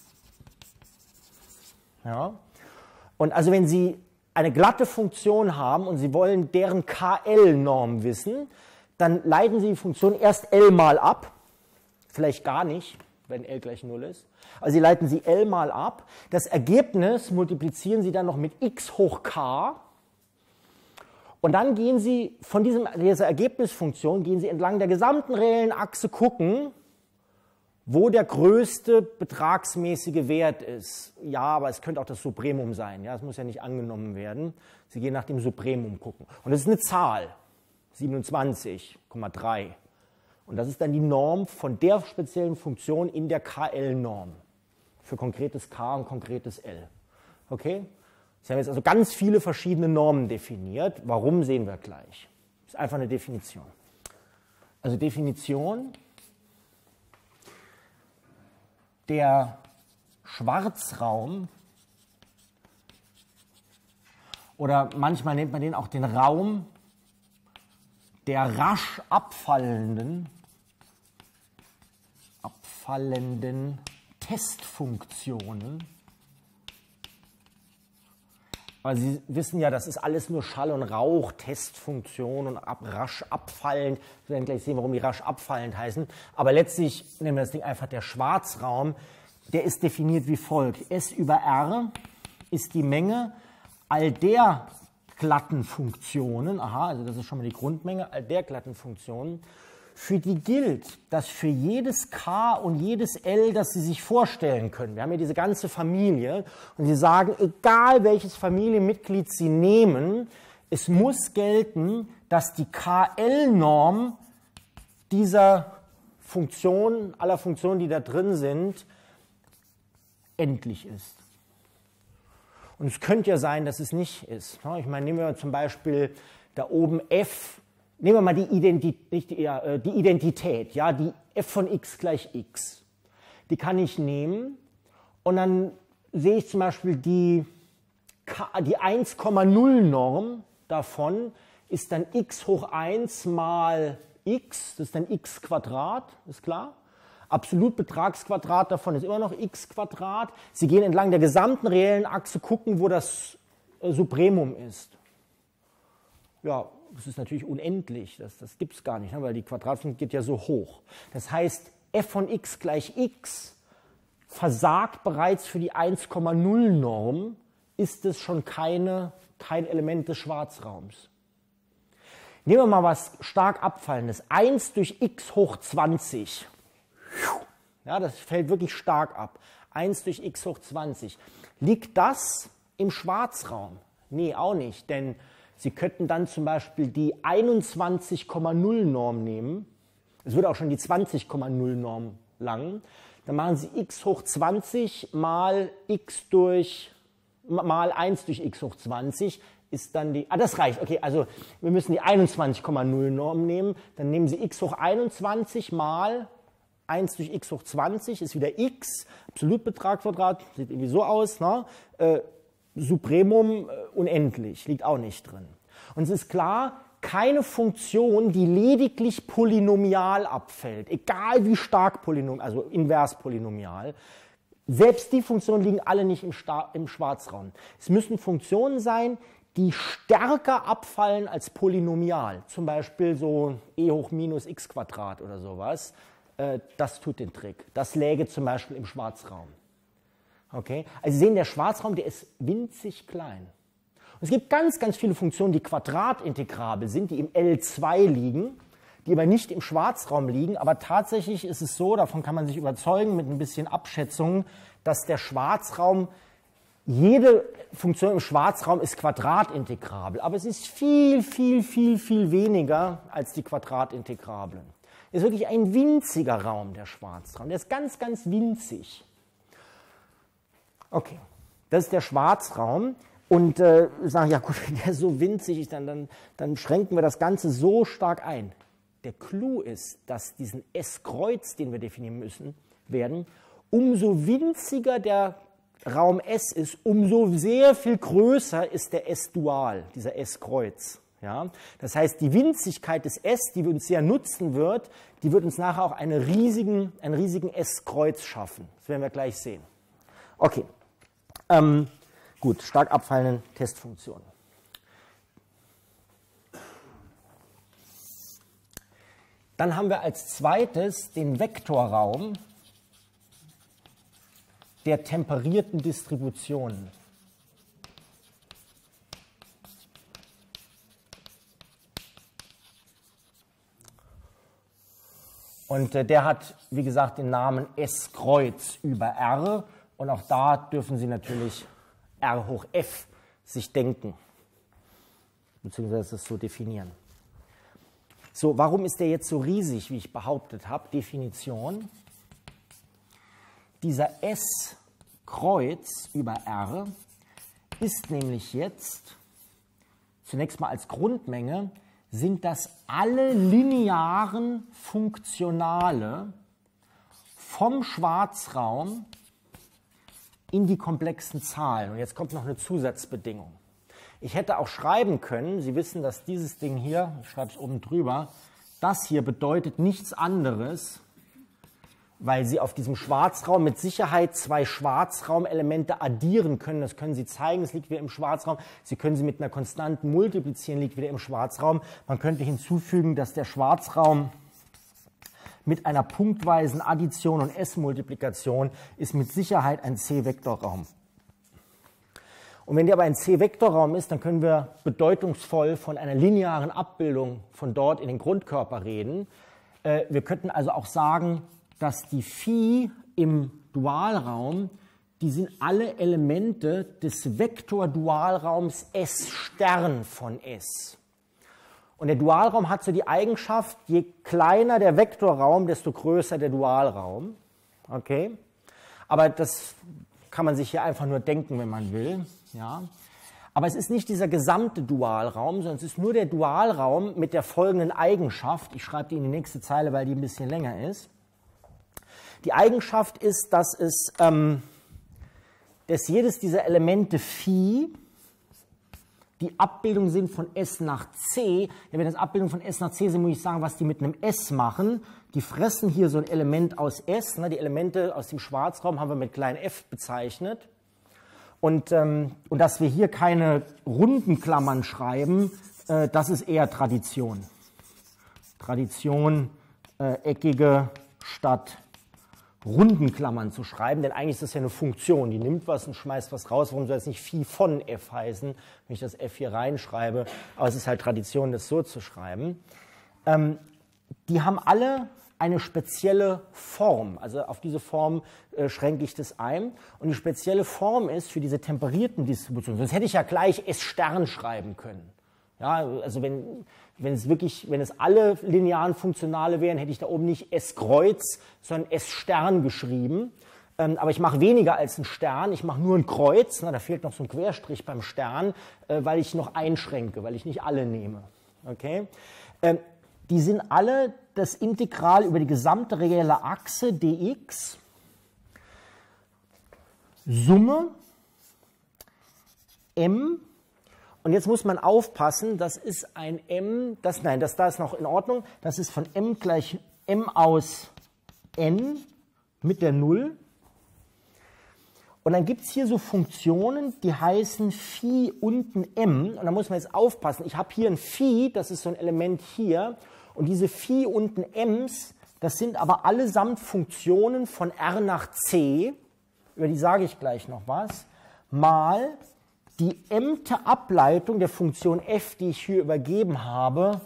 Ja. Und also wenn Sie eine glatte Funktion haben und Sie wollen deren KL-Norm wissen, dann leiten Sie die Funktion erst L mal ab, vielleicht gar nicht, wenn L gleich 0 ist. Also Sie leiten sie L mal ab. Das Ergebnis multiplizieren Sie dann noch mit x hoch k. Und dann gehen Sie von dieser Ergebnisfunktion gehen Sie entlang der gesamten reellen Achse gucken, wo der größte betragsmäßige Wert ist. Ja, aber es könnte auch das Supremum sein. Ja, es muss ja nicht angenommen werden. Sie gehen nach dem Supremum gucken. Und das ist eine Zahl, 27,3. Und das ist dann die Norm von der speziellen Funktion in der KL-Norm. Für konkretes K und konkretes L. Okay? Sie haben jetzt also ganz viele verschiedene Normen definiert. Warum, sehen wir gleich. Das ist einfach eine Definition. Also Definition: Der Schwarzraum, oder manchmal nennt man den auch den Raum der rasch abfallenden Testfunktionen. Weil Sie wissen ja, das ist alles nur Schall und Rauch, Testfunktion und rasch abfallend. Wir werden gleich sehen, warum die rasch abfallend heißen. Aber letztlich nehmen wir das Ding einfach der Schwarzraum. Der ist definiert wie folgt. S über R ist die Menge all der glatten Funktionen, aha, also das ist schon mal die Grundmenge, all der glatten Funktionen, für die gilt, dass für jedes K und jedes L, das Sie sich vorstellen können, wir haben ja diese ganze Familie, und Sie sagen, egal welches Familienmitglied Sie nehmen, es muss gelten, dass die KL-Norm dieser Funktion, aller Funktionen, die da drin sind, endlich ist. Und es könnte ja sein, dass es nicht ist. Ich meine, nehmen wir zum Beispiel da oben f, nehmen wir mal die Identität, ja, die f von x gleich x. Die kann ich nehmen und dann sehe ich zum Beispiel die 1,0 Norm davon ist dann x hoch 1 mal x, das ist dann x Quadrat, ist klar. Absolutbetragsquadrat davon ist immer noch x Quadrat. Sie gehen entlang der gesamten reellen Achse, gucken, wo das Supremum ist. Ja, das ist natürlich unendlich, das gibt es gar nicht, weil die Quadratfunktion geht ja so hoch. Das heißt, f von x gleich x versagt bereits für die 1,0 Norm, ist es schon kein Element des Schwarzraums. Nehmen wir mal was stark Abfallendes. 1 durch x hoch 20. Ja, das fällt wirklich stark ab. 1 durch x hoch 20. Liegt das im Schwarzraum? Nee, auch nicht, denn Sie könnten dann zum Beispiel die 21,0 Norm nehmen. Es würde auch schon die 20,0 Norm lang. Dann machen Sie x hoch 20 mal 1 durch x hoch 20 ist dann die, das reicht, okay, also wir müssen die 21,0 Norm nehmen. Dann nehmen Sie x hoch 21 mal 1 durch x hoch 20 ist wieder x, Absolutbetragquadrat, sieht irgendwie so aus, ne? Supremum unendlich, liegt auch nicht drin. Und es ist klar, keine Funktion, die lediglich polynomial abfällt, egal wie stark polynomial, also invers polynomial, selbst die Funktionen liegen alle nicht im Schwarzraum. Es müssen Funktionen sein, die stärker abfallen als polynomial, zum Beispiel so e hoch minus x Quadrat oder sowas. Das tut den Trick. Das läge zum Beispiel im Schwarzraum. Okay? Also Sie sehen, der Schwarzraum, der ist winzig klein. Und es gibt ganz, ganz viele Funktionen, die quadratintegrabel sind, die im L2 liegen, die aber nicht im Schwarzraum liegen. Aber tatsächlich ist es so, davon kann man sich überzeugen mit ein bisschen Abschätzungen, dass der Schwarzraum, jede Funktion im Schwarzraum ist quadratintegrabel. Aber es ist viel, viel, viel, viel weniger als die Quadratintegrablen. Es ist wirklich ein winziger Raum, der Schwarzraum. Der ist ganz, ganz winzig. Okay, das ist der Schwarzraum und sagen, ja gut, wenn der so winzig ist, dann schränken wir das Ganze so stark ein. Der Clou ist, dass diesen S-Kreuz, den wir definieren müssen, umso winziger der Raum S ist, umso sehr viel größer ist der S-Dual, dieser S-Kreuz. Ja? Das heißt, die Winzigkeit des S, die uns sehr nutzen wird, die wird uns nachher auch einen riesigen S-Kreuz schaffen. Das werden wir gleich sehen. Okay. Gut, stark abfallende Testfunktionen. Dann haben wir als zweites den Vektorraum der temperierten Distributionen. Und der hat, wie gesagt, den Namen S-Kreuz über R. Und auch da dürfen Sie natürlich R hoch F sich denken, beziehungsweise das so definieren. So, warum ist der jetzt so riesig, wie ich behauptet habe? Definition. Dieser S-Kreuz über R ist nämlich jetzt, zunächst mal als Grundmenge, sind das alle linearen Funktionale vom Schwarzraum in die komplexen Zahlen. Und jetzt kommt noch eine Zusatzbedingung. Ich hätte auch schreiben können, Sie wissen, dass dieses Ding hier, ich schreibe es oben drüber, das hier bedeutet nichts anderes, weil Sie auf diesem Schwarzraum mit Sicherheit zwei Schwarzraumelemente addieren können. Das können Sie zeigen, es liegt wieder im Schwarzraum. Sie können sie mit einer Konstanten multiplizieren, liegt wieder im Schwarzraum. Man könnte hinzufügen, dass der Schwarzraum mit einer punktweisen Addition und S-Multiplikation ist mit Sicherheit ein C-Vektorraum. Und wenn der aber ein C-Vektorraum ist, dann können wir bedeutungsvoll von einer linearen Abbildung von dort in den Grundkörper reden. Wir könnten also auch sagen, dass die Phi im Dualraum, die sind alle Elemente des Vektordualraums S' von S. Und der Dualraum hat so die Eigenschaft, je kleiner der Vektorraum, desto größer der Dualraum. Okay? Aber das kann man sich hier einfach nur denken, wenn man will. Ja? Aber es ist nicht dieser gesamte Dualraum, sondern es ist nur der Dualraum mit der folgenden Eigenschaft. Ich schreibe die in die nächste Zeile, weil die ein bisschen länger ist. Die Eigenschaft ist, dass es dass jedes dieser Elemente Phi die Abbildung sind von S nach C. Ja, wenn das Abbildung von S nach C sind, muss ich sagen, was die mit einem S machen. Die fressen hier so ein Element aus S. Ne? Die Elemente aus dem Schwarzraum haben wir mit klein f bezeichnet. Und dass wir hier keine runden Klammern schreiben, das ist eher Tradition. Tradition, eckige statt runden Klammern zu schreiben, denn eigentlich ist das ja eine Funktion, die nimmt was und schmeißt was raus. Warum soll es nicht Phi von f heißen, wenn ich das f hier reinschreibe? Aber es ist halt Tradition, das so zu schreiben. Die haben alle eine spezielle Form, also auf diese Form schränke ich das ein. Und die spezielle Form ist für diese temperierten Distributionen, sonst hätte ich ja gleich S-Stern schreiben können. Ja, also wenn es alle linearen Funktionale wären, hätte ich da oben nicht S-Kreuz, sondern S-Stern geschrieben. Aber ich mache weniger als einen Stern, ich mache nur ein Kreuz, da fehlt noch so ein Querstrich beim Stern, weil ich noch einschränke, weil ich nicht alle nehme. Okay? Die sind alle das Integral über die gesamte reelle Achse dx, Summe m. Und jetzt muss man aufpassen, das ist ein m, da ist noch in Ordnung, das ist von m gleich m aus n mit der 0. Und dann gibt es hier so Funktionen, die heißen Phi unten m. Und da muss man jetzt aufpassen, ich habe hier ein Phi, das ist so ein Element hier. Und diese Phi unten m's, das sind aber allesamt Funktionen von R nach C, über die sage ich gleich noch was, mal die mte Ableitung der Funktion f, die ich hier übergeben habe,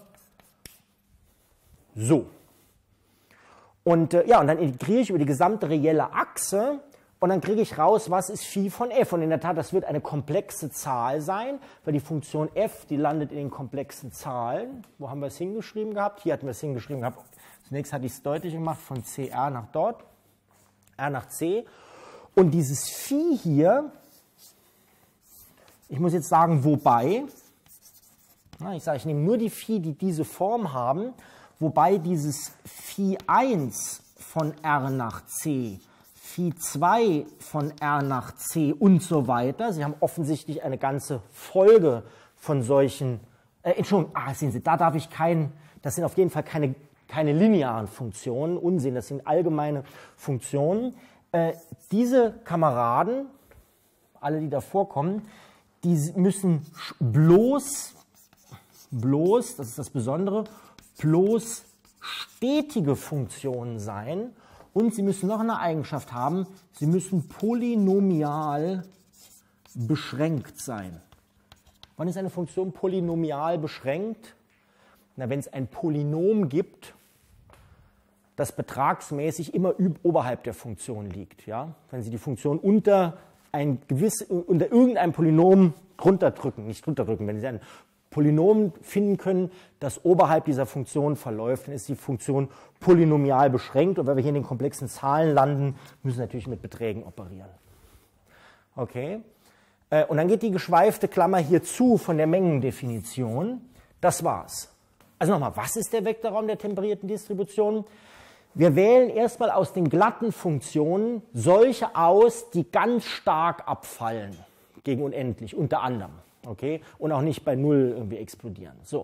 so. Und und dann integriere ich über die gesamte reelle Achse und dann kriege ich raus, was ist Phi von f. Und in der Tat, das wird eine komplexe Zahl sein, weil die Funktion f, die landet in den komplexen Zahlen. Wo haben wir es hingeschrieben gehabt? Hier hatten wir es hingeschrieben gehabt. Zunächst hatte ich es deutlich gemacht, von CR nach dort, R nach C. Und dieses Phi hier, ich muss jetzt sagen, wobei, ich sage, ich nehme nur die Phi, die diese Form haben, wobei dieses Phi 1 von R nach C, Phi 2 von R nach C und so weiter, Sie haben offensichtlich eine ganze Folge von solchen, Entschuldigung, sehen Sie, da darf ich das sind auf jeden Fall keine linearen Funktionen, Unsinn, das sind allgemeine Funktionen. Diese Kameraden, alle, die da vorkommen, die müssen bloß, das ist das Besondere, bloß stetige Funktionen sein und sie müssen noch eine Eigenschaft haben, sie müssen polynomial beschränkt sein. Wann ist eine Funktion polynomial beschränkt? Na, wenn es ein Polynom gibt, das betragsmäßig immer oberhalb der Funktion liegt. Ja? Wenn Sie die Funktion unter irgendeinem Polynom nicht runterdrücken. Wenn Sie ein Polynom finden können, das oberhalb dieser Funktion verläuft, dann ist die Funktion polynomial beschränkt. Und wenn wir hier in den komplexen Zahlen landen, müssen wir natürlich mit Beträgen operieren. Okay? Und dann geht die geschweifte Klammer hier zu von der Mengendefinition. Das war's. Also nochmal, was ist der Vektorraum der temperierten Distribution? Wir wählen erstmal aus den glatten Funktionen solche aus, die ganz stark abfallen gegen unendlich, unter anderem. Okay? Und auch nicht bei 0 irgendwie explodieren. So.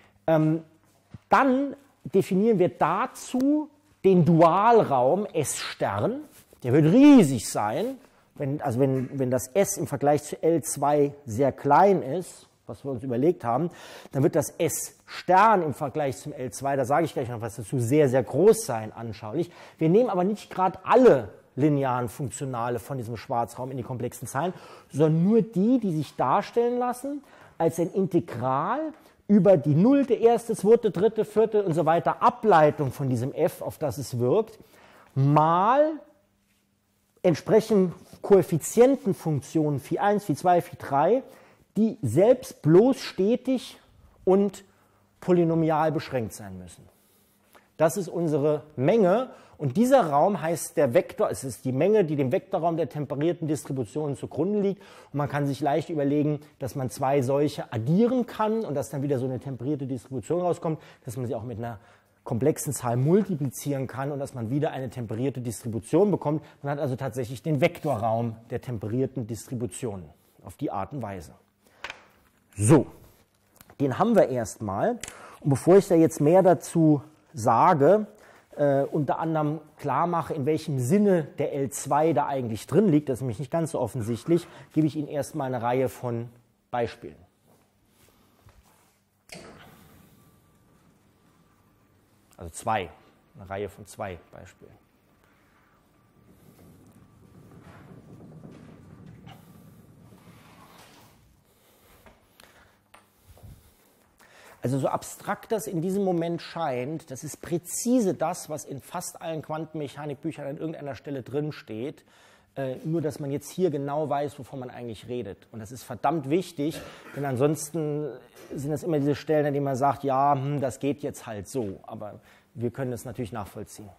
Dann definieren wir dazu den Dualraum S-Stern. Der wird riesig sein, wenn das S im Vergleich zu L2 sehr klein ist, was wir uns überlegt haben, dann wird das S-Stern im Vergleich zum L2, da sage ich gleich noch was dazu, sehr, sehr groß sein, anschaulich. Wir nehmen aber nicht gerade alle linearen Funktionale von diesem Schwarzraum in die komplexen Zahlen, sondern nur die, die sich darstellen lassen als ein Integral über die nullte, erste, zweite, dritte, vierte und so weiter Ableitung von diesem f, auf das es wirkt, mal entsprechend Koeffizientenfunktionen Phi 1, Phi 2, Phi 3, die selbst bloß stetig und polynomial beschränkt sein müssen. Das ist unsere Menge und dieser Raum heißt der Vektor, es ist die Menge, die dem Vektorraum der temperierten Distributionen zugrunde liegt und man kann sich leicht überlegen, dass man zwei solche addieren kann und dass dann wieder so eine temperierte Distribution rauskommt, dass man sie auch mit einer komplexen Zahl multiplizieren kann und dass man wieder eine temperierte Distribution bekommt. Man hat also tatsächlich den Vektorraum der temperierten Distributionen auf die Art und Weise. So, den haben wir erstmal. Und bevor ich da jetzt mehr dazu sage, unter anderem klar mache, in welchem Sinne der L2 da eigentlich drin liegt, das ist nämlich nicht ganz so offensichtlich, gebe ich Ihnen erstmal eine Reihe von Beispielen. Also eine Reihe von 2 Beispielen. Also so abstrakt das in diesem Moment scheint, das ist präzise das, was in fast allen Quantenmechanikbüchern an irgendeiner Stelle drin steht, nur dass man jetzt hier genau weiß, wovon man eigentlich redet. Und das ist verdammt wichtig, denn ansonsten sind das immer diese Stellen, an denen man sagt, ja, das geht jetzt halt so, aber wir können das natürlich nachvollziehen.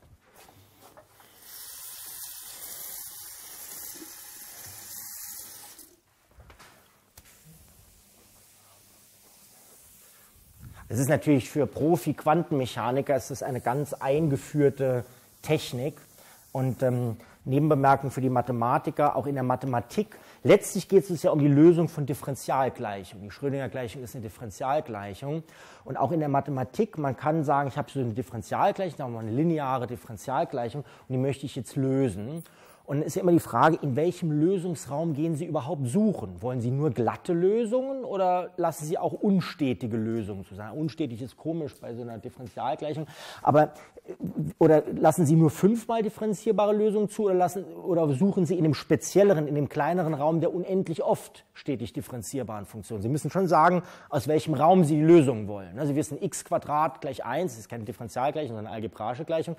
Es ist natürlich für Profi-Quantenmechaniker eine ganz eingeführte Technik und Nebenbemerkung für die Mathematiker, auch in der Mathematik. Letztlich geht es ja um die Lösung von Differentialgleichungen. Die Schrödinger-Gleichung ist eine Differentialgleichung und auch in der Mathematik, man kann sagen, ich habe so eine Differentialgleichung, eine lineare Differentialgleichung und die möchte ich jetzt lösen. Und es ist ja immer die Frage, in welchem Lösungsraum gehen Sie überhaupt suchen? Wollen Sie nur glatte Lösungen oder lassen Sie auch unstetige Lösungen zu sein? Unstetig ist komisch bei so einer Differentialgleichung, aber oder lassen Sie nur 5-mal differenzierbare Lösungen zu oder suchen Sie in dem spezielleren, in dem kleineren Raum der unendlich oft stetig differenzierbaren Funktionen? Sie müssen schon sagen, aus welchem Raum Sie die Lösungen wollen. Sie wissen, x² gleich 1, das ist keine Differentialgleichung, sondern eine algebraische Gleichung,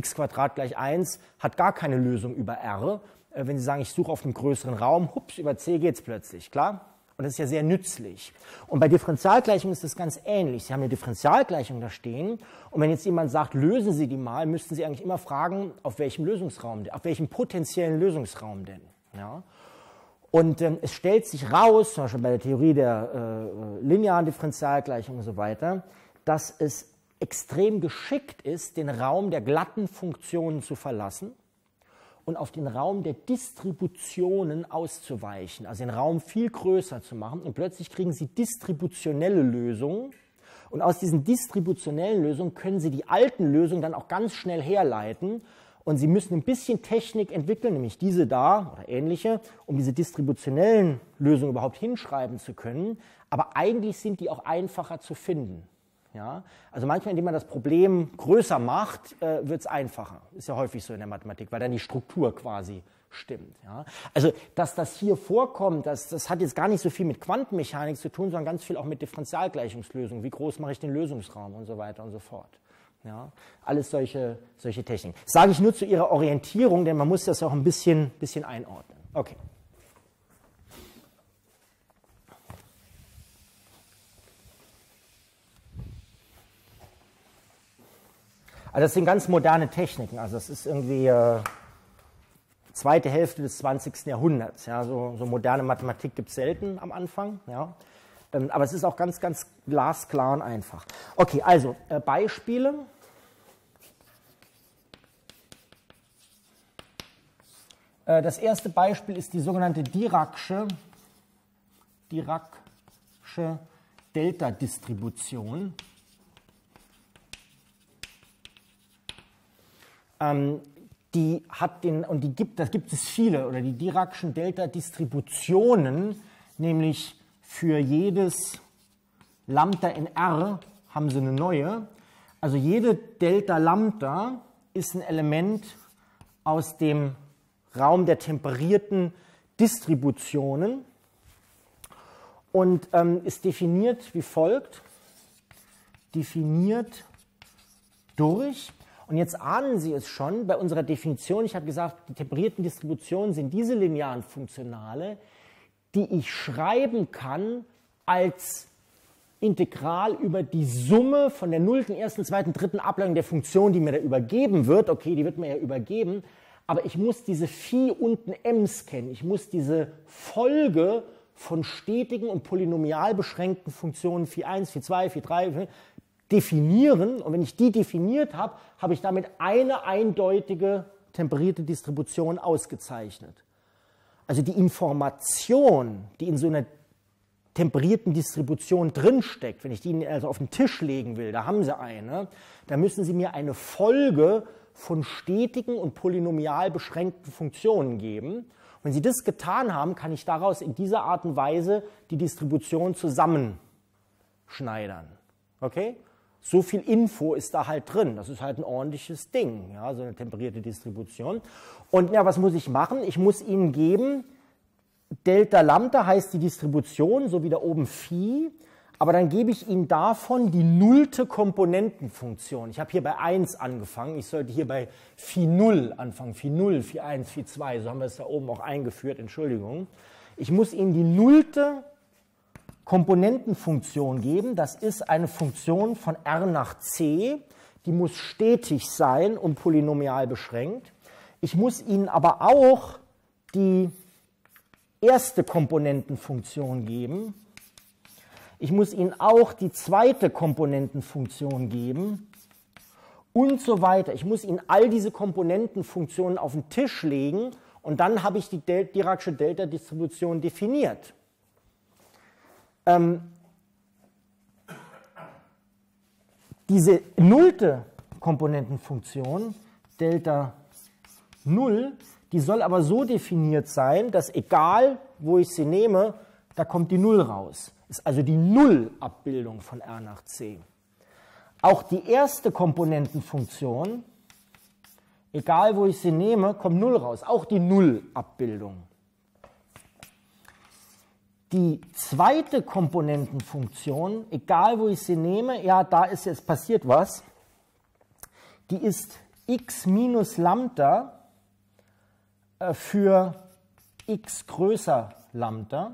x² gleich 1 hat gar keine Lösung über R. Wenn Sie sagen, ich suche auf einem größeren Raum, hups, über C geht es plötzlich, klar? Und das ist ja sehr nützlich. Und bei Differentialgleichungen ist das ganz ähnlich. Sie haben eine Differentialgleichung da stehen und wenn jetzt jemand sagt, lösen Sie die mal, müssten Sie eigentlich immer fragen, auf welchem Lösungsraum, auf welchem potenziellen Lösungsraum denn. Ja? Und es stellt sich raus, zum Beispiel bei der Theorie der linearen Differentialgleichung und so weiter, dass es extrem geschickt ist, den Raum der glatten Funktionen zu verlassen und auf den Raum der Distributionen auszuweichen, also den Raum viel größer zu machen und plötzlich kriegen Sie distributionelle Lösungen und aus diesen distributionellen Lösungen können Sie die alten Lösungen dann auch ganz schnell herleiten und Sie müssen ein bisschen Technik entwickeln, nämlich diese da oder ähnliche, um diese distributionellen Lösungen überhaupt hinschreiben zu können, aber eigentlich sind die auch einfacher zu finden. Ja? Also manchmal, indem man das Problem größer macht, wird es einfacher. Ist ja häufig so in der Mathematik, weil dann die Struktur quasi stimmt. Ja? Also, dass das hier vorkommt, das hat jetzt gar nicht so viel mit Quantenmechanik zu tun, sondern ganz viel auch mit Differentialgleichungslösungen. Wie groß mache ich den Lösungsraum und so weiter und so fort. Ja? Alles solche Techniken. Das sage ich nur zu Ihrer Orientierung, denn man muss das auch ein bisschen einordnen. Okay. Also das sind ganz moderne Techniken, also das ist irgendwie zweite Hälfte des 20. Jahrhunderts. Ja, so moderne Mathematik gibt es selten am Anfang, ja. Aber es ist auch ganz, ganz glasklar und einfach. Okay, also Beispiele. Das erste Beispiel ist die sogenannte Diracsche Delta-Distribution. Die hat das gibt es viele, oder die Diracschen Delta-Distributionen, nämlich für jedes Lambda in R haben sie eine neue. Also jede Delta Lambda ist ein Element aus dem Raum der temperierten Distributionen und ist definiert wie folgt. Definiert durch. Und jetzt ahnen Sie es schon, bei unserer Definition, ich habe gesagt, die temperierten Distributionen sind diese linearen Funktionale, die ich schreiben kann als Integral über die Summe von der 0., 1., 2., 3. Ableitung der Funktion, die mir da übergeben wird. Okay, die wird mir ja übergeben, aber ich muss diese Phi unten M's kennen. Ich muss diese Folge von stetigen und polynomial beschränkten Funktionen Phi 1, Phi 2, Phi 3, definieren. Und wenn ich die definiert habe, habe ich damit eine eindeutige temperierte Distribution ausgezeichnet. Also die Information, die in so einer temperierten Distribution drinsteckt, wenn ich die also auf den Tisch legen will, da haben Sie eine, da müssen Sie mir eine Folge von stetigen und polynomial beschränkten Funktionen geben. Und wenn Sie das getan haben, kann ich daraus in dieser Art und Weise die Distribution zusammenschneidern. Okay? So viel Info ist da halt drin. Das ist halt ein ordentliches Ding, ja, so eine temperierte Distribution. Und ja, was muss ich machen? Ich muss Ihnen geben, Delta Lambda heißt die Distribution, so wie da oben Phi, aber dann gebe ich Ihnen davon die nullte Komponentenfunktion. Ich habe hier bei 1 angefangen, ich sollte hier bei Phi 0 anfangen, Phi 0, Phi 1, Phi 2, so haben wir es da oben auch eingeführt, Entschuldigung. Ich muss Ihnen die nullte Komponentenfunktion geben, das ist eine Funktion von R nach C, die muss stetig sein und polynomial beschränkt. Ich muss Ihnen aber auch die erste Komponentenfunktion geben. Ich muss Ihnen auch die zweite Komponentenfunktion geben und so weiter. Ich muss Ihnen all diese Komponentenfunktionen auf den Tisch legen und dann habe ich die Diracsche Delta-Distribution definiert. Diese nullte Komponentenfunktion, Delta 0, die soll aber so definiert sein, dass egal, wo ich sie nehme, da kommt die 0 raus. Ist also die Null-Abbildung von R nach C. Auch die erste Komponentenfunktion, egal wo ich sie nehme, kommt 0 raus. Auch die Null-Abbildung. Die zweite Komponentenfunktion, egal wo ich sie nehme, ja, da ist jetzt passiert was, die ist x minus Lambda für x größer Lambda,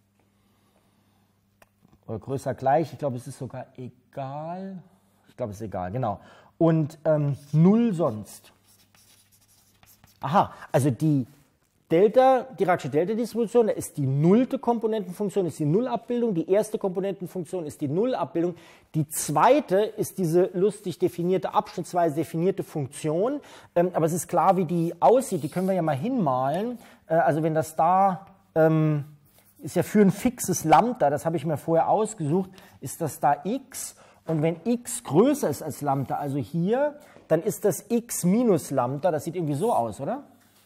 oder größer gleich, ich glaube, es ist sogar egal, ich glaube, es ist egal, genau, und 0 sonst. Aha, also die Diracsche Delta-Distribution, da ist die nullte Komponentenfunktion, ist die Nullabbildung, die erste Komponentenfunktion ist die Nullabbildung, die zweite ist diese lustig definierte, abschnittsweise definierte Funktion, aber es ist klar, wie die aussieht, die können wir ja mal hinmalen, also wenn das da ist ja für ein fixes Lambda, das habe ich mir vorher ausgesucht, ist das da x und wenn x größer ist als Lambda, also hier, dann ist das x minus Lambda, das sieht irgendwie so aus, oder?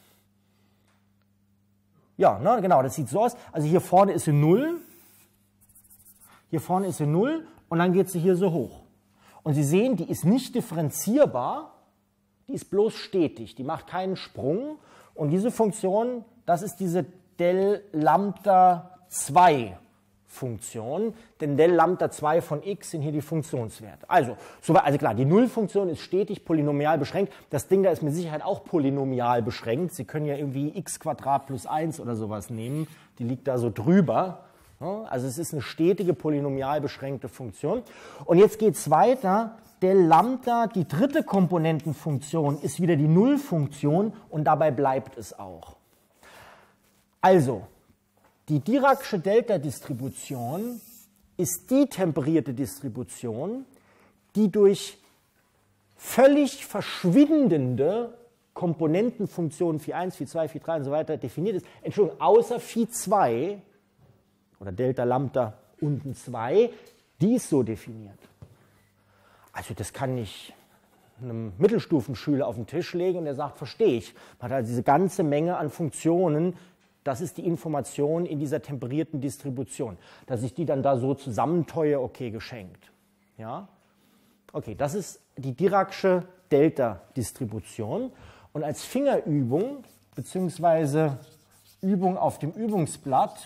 Ja, ne, genau, das sieht so aus. Also hier vorne ist sie 0, hier vorne ist sie 0 und dann geht sie hier so hoch. Und Sie sehen, die ist nicht differenzierbar, die ist bloß stetig, die macht keinen Sprung. Und diese Funktion, das ist diese del Lambda 2 Funktion, denn del Lambda 2 von x sind hier die Funktionswerte. Also klar, die Nullfunktion ist stetig polynomial beschränkt. Das Ding da ist mit Sicherheit auch polynomial beschränkt. Sie können ja irgendwie x² plus 1 oder sowas nehmen. Die liegt da so drüber. Also es ist eine stetige polynomial beschränkte Funktion. Und jetzt geht es weiter. Del Lambda, die dritte Komponentenfunktion, ist wieder die Nullfunktion und dabei bleibt es auch. Also, die Diracsche Delta-Distribution ist die temperierte Distribution, die durch völlig verschwindende Komponentenfunktionen Phi 1, Phi 2, Phi 3 und so weiter definiert ist. Entschuldigung, außer Phi 2 oder Delta Lambda unten 2, die ist so definiert. Also das kann ich einem Mittelstufenschüler auf den Tisch legen und der sagt, verstehe ich. Man hat also diese ganze Menge an Funktionen. Das ist die Information in dieser temperierten Distribution. Dass ich die dann da so zusammenteue, okay, geschenkt. Ja? Okay, das ist die Diracsche Delta-Distribution. Und als Fingerübung, beziehungsweise Übung auf dem Übungsblatt,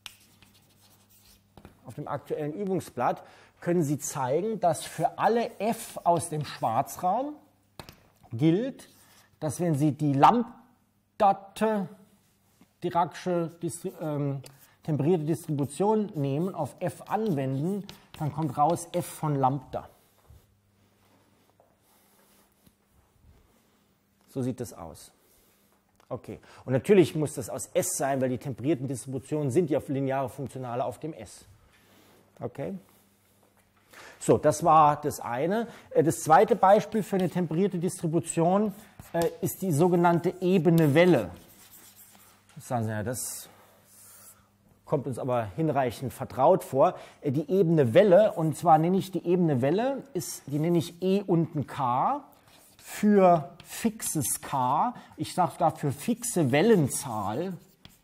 auf dem aktuellen Übungsblatt, können Sie zeigen, dass für alle f aus dem Schwarzraum gilt, dass wenn Sie die lambdate Diracsche temperierte Distribution nehmen, auf f anwenden, dann kommt raus f von Lambda. So sieht das aus. Okay. Und natürlich muss das aus S sein, weil die temperierten Distributionen sind ja lineare Funktionale auf dem S. Okay. So, das war das eine. Das zweite Beispiel für eine temperierte Distribution ist die sogenannte ebene Welle. Das sagen Sie, ja, das kommt uns aber hinreichend vertraut vor. Die ebene Welle, und zwar nenne ich die ebene Welle, die nenne ich E unten K für fixes K. Ich sage dafür fixe Wellenzahl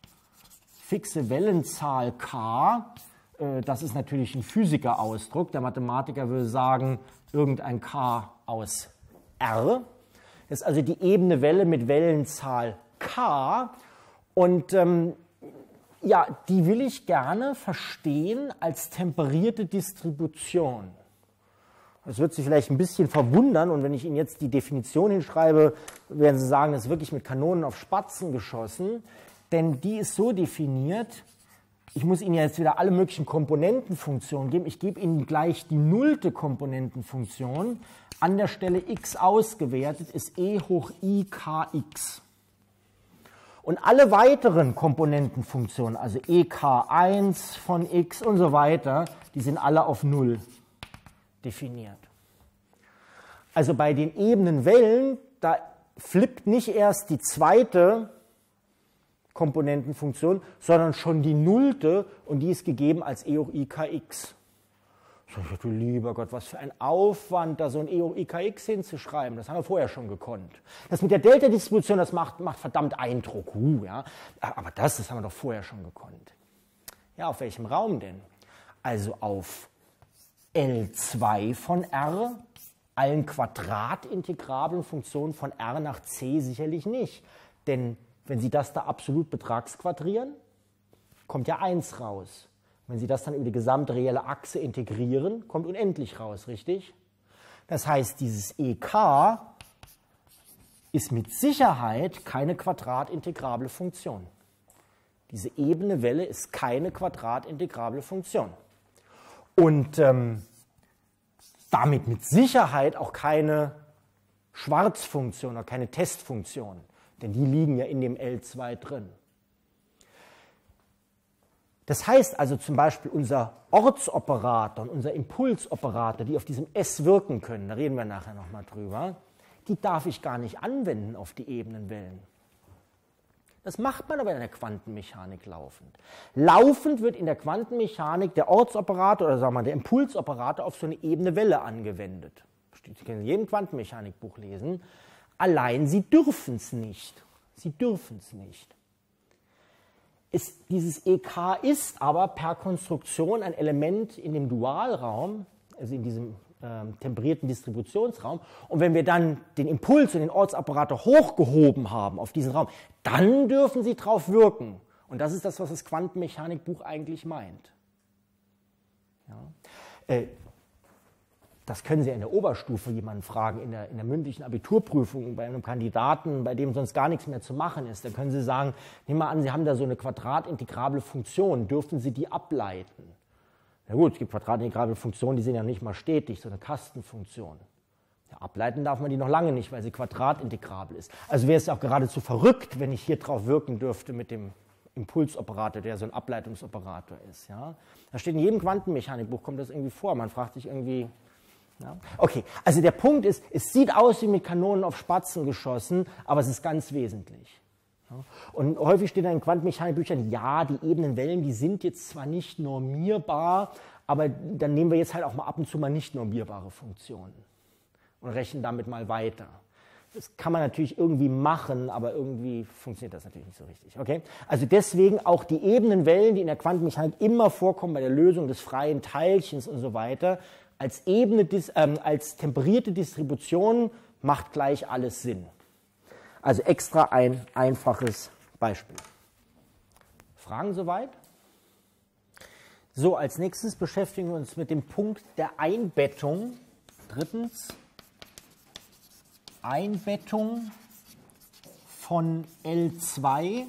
K. Das ist natürlich ein Physikerausdruck. Der Mathematiker würde sagen, irgendein K aus R. Das ist also die ebene Welle mit Wellenzahl K. Und ja, die will ich gerne verstehen als temperierte Distribution. Das wird Sie vielleicht ein bisschen verwundern, und wenn ich Ihnen jetzt die Definition hinschreibe, werden Sie sagen, das ist wirklich mit Kanonen auf Spatzen geschossen, denn die ist so definiert. Ich muss Ihnen jetzt wieder alle möglichen Komponentenfunktionen geben. Ich gebe Ihnen gleich die nullte Komponentenfunktion. An der Stelle x ausgewertet ist e hoch i kx. Und alle weiteren Komponentenfunktionen, also ek1 von x und so weiter, die sind alle auf 0 definiert. Also bei den ebenen Wellen, da flippt nicht erst die zweite Komponentenfunktion, sondern schon die nullte, und die ist gegeben als e hoch i kx. So, du lieber Gott, was für ein Aufwand, da so ein e hoch i kx hinzuschreiben. Das haben wir vorher schon gekonnt. Das mit der Delta-Distribution, das macht verdammt Eindruck. Ja. Aber das haben wir doch vorher schon gekonnt. Ja, auf welchem Raum denn? Also auf L2 von R, allen quadratintegrablen Funktionen von R nach C sicherlich nicht. Denn wenn Sie das da absolut betragsquadrieren, kommt ja 1 raus. Wenn Sie das dann über die gesamte reelle Achse integrieren, kommt unendlich raus, richtig? Das heißt, dieses EK ist mit Sicherheit keine quadratintegrable Funktion. Diese ebene Welle ist keine quadratintegrable Funktion. Und damit mit Sicherheit auch keine Schwarzfunktion oder keine Testfunktion. Denn die liegen ja in dem L2 drin. Das heißt also zum Beispiel, unser Ortsoperator und unser Impulsoperator, die auf diesem S wirken können, da reden wir nachher nochmal drüber, die darf ich gar nicht anwenden auf die ebenen Wellen. Das macht man aber in der Quantenmechanik laufend. Laufend wird in der Quantenmechanik der Ortsoperator oder sagen wir mal der Impulsoperator auf so eine ebene Welle angewendet. Sie können in jedem Quantenmechanikbuch lesen. Allein Sie dürfen es nicht. Sie dürfen es nicht. Dieses EK ist aber per Konstruktion ein Element in dem Dualraum, also in diesem temperierten Distributionsraum. Und wenn wir dann den Impuls und den Ortsoperator hochgehoben haben auf diesen Raum, dann dürfen Sie drauf wirken. Und das ist das, was das Quantenmechanikbuch eigentlich meint. Ja. Das können Sie in der Oberstufe jemanden fragen, in der mündlichen Abiturprüfung bei einem Kandidaten, bei dem sonst gar nichts mehr zu machen ist. Da können Sie sagen, nehmen wir an, Sie haben da so eine quadratintegrable Funktion, dürfen Sie die ableiten? Na gut, es gibt quadratintegrable Funktionen, die sind ja nicht mal stetig, so eine Kastenfunktion. Ja, ableiten darf man die noch lange nicht, weil sie quadratintegrabel ist. Also wäre es auch geradezu verrückt, wenn ich hier drauf wirken dürfte mit dem Impulsoperator, der so ein Ableitungsoperator ist. Ja? Da steht in jedem Quantenmechanikbuch, kommt das irgendwie vor. Man fragt sich irgendwie... Ja. Okay, also der Punkt ist, es sieht aus wie mit Kanonen auf Spatzen geschossen, aber es ist ganz wesentlich. Ja. Und häufig steht dann in Quantenmechanikbüchern, ja, die ebenen Wellen, die sind jetzt zwar nicht normierbar, aber dann nehmen wir jetzt halt auch mal ab und zu mal nicht normierbare Funktionen und rechnen damit mal weiter. Das kann man natürlich irgendwie machen, aber irgendwie funktioniert das natürlich nicht so richtig. Okay? Also deswegen auch die ebenen Wellen, die in der Quantenmechanik immer vorkommen bei der Lösung des freien Teilchens und so weiter, als temperierte Distribution macht gleich alles Sinn. Also extra ein einfaches Beispiel. Fragen soweit? So, als nächstes beschäftigen wir uns mit dem Punkt der Einbettung. Drittens, Einbettung von L2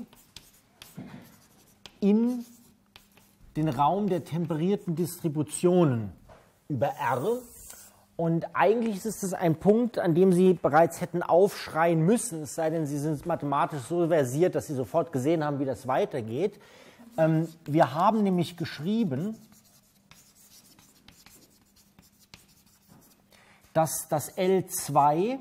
in den Raum der temperierten Distributionen über R. Und eigentlich ist es ein Punkt, an dem Sie bereits hätten aufschreien müssen, es sei denn, Sie sind mathematisch so versiert, dass Sie sofort gesehen haben, wie das weitergeht. Wir haben nämlich geschrieben, dass das L2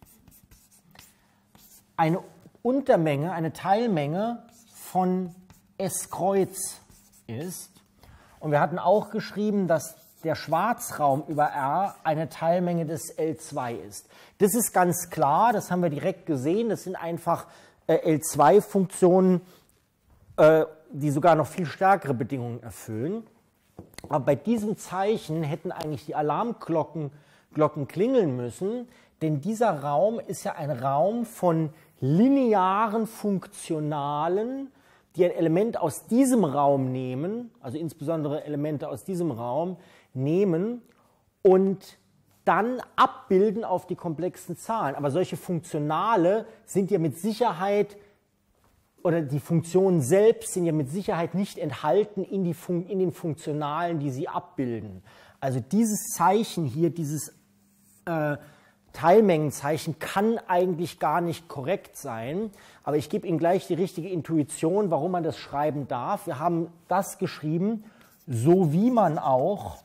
eine Untermenge, eine Teilmenge von S Kreuz ist. Und wir hatten auch geschrieben, dass der Schwarzraum über R eine Teilmenge des L2 ist. Das ist ganz klar, das haben wir direkt gesehen. Das sind einfach L2-Funktionen, die sogar noch viel stärkere Bedingungen erfüllen. Aber bei diesem Zeichen hätten eigentlich die Alarmglocken klingeln müssen, denn dieser Raum ist ja ein Raum von linearen Funktionalen, die ein Element aus diesem Raum nehmen, also insbesondere Elemente aus diesem Raum nehmen und dann abbilden auf die komplexen Zahlen. Aber solche Funktionale sind ja mit Sicherheit, oder die Funktionen selbst sind ja mit Sicherheit nicht enthalten in den Funktionalen, die sie abbilden. Also dieses Zeichen hier, dieses Teilmengenzeichen kann eigentlich gar nicht korrekt sein, aber ich gebe Ihnen gleich die richtige Intuition, warum man das schreiben darf. Wir haben das geschrieben, so wie man auch,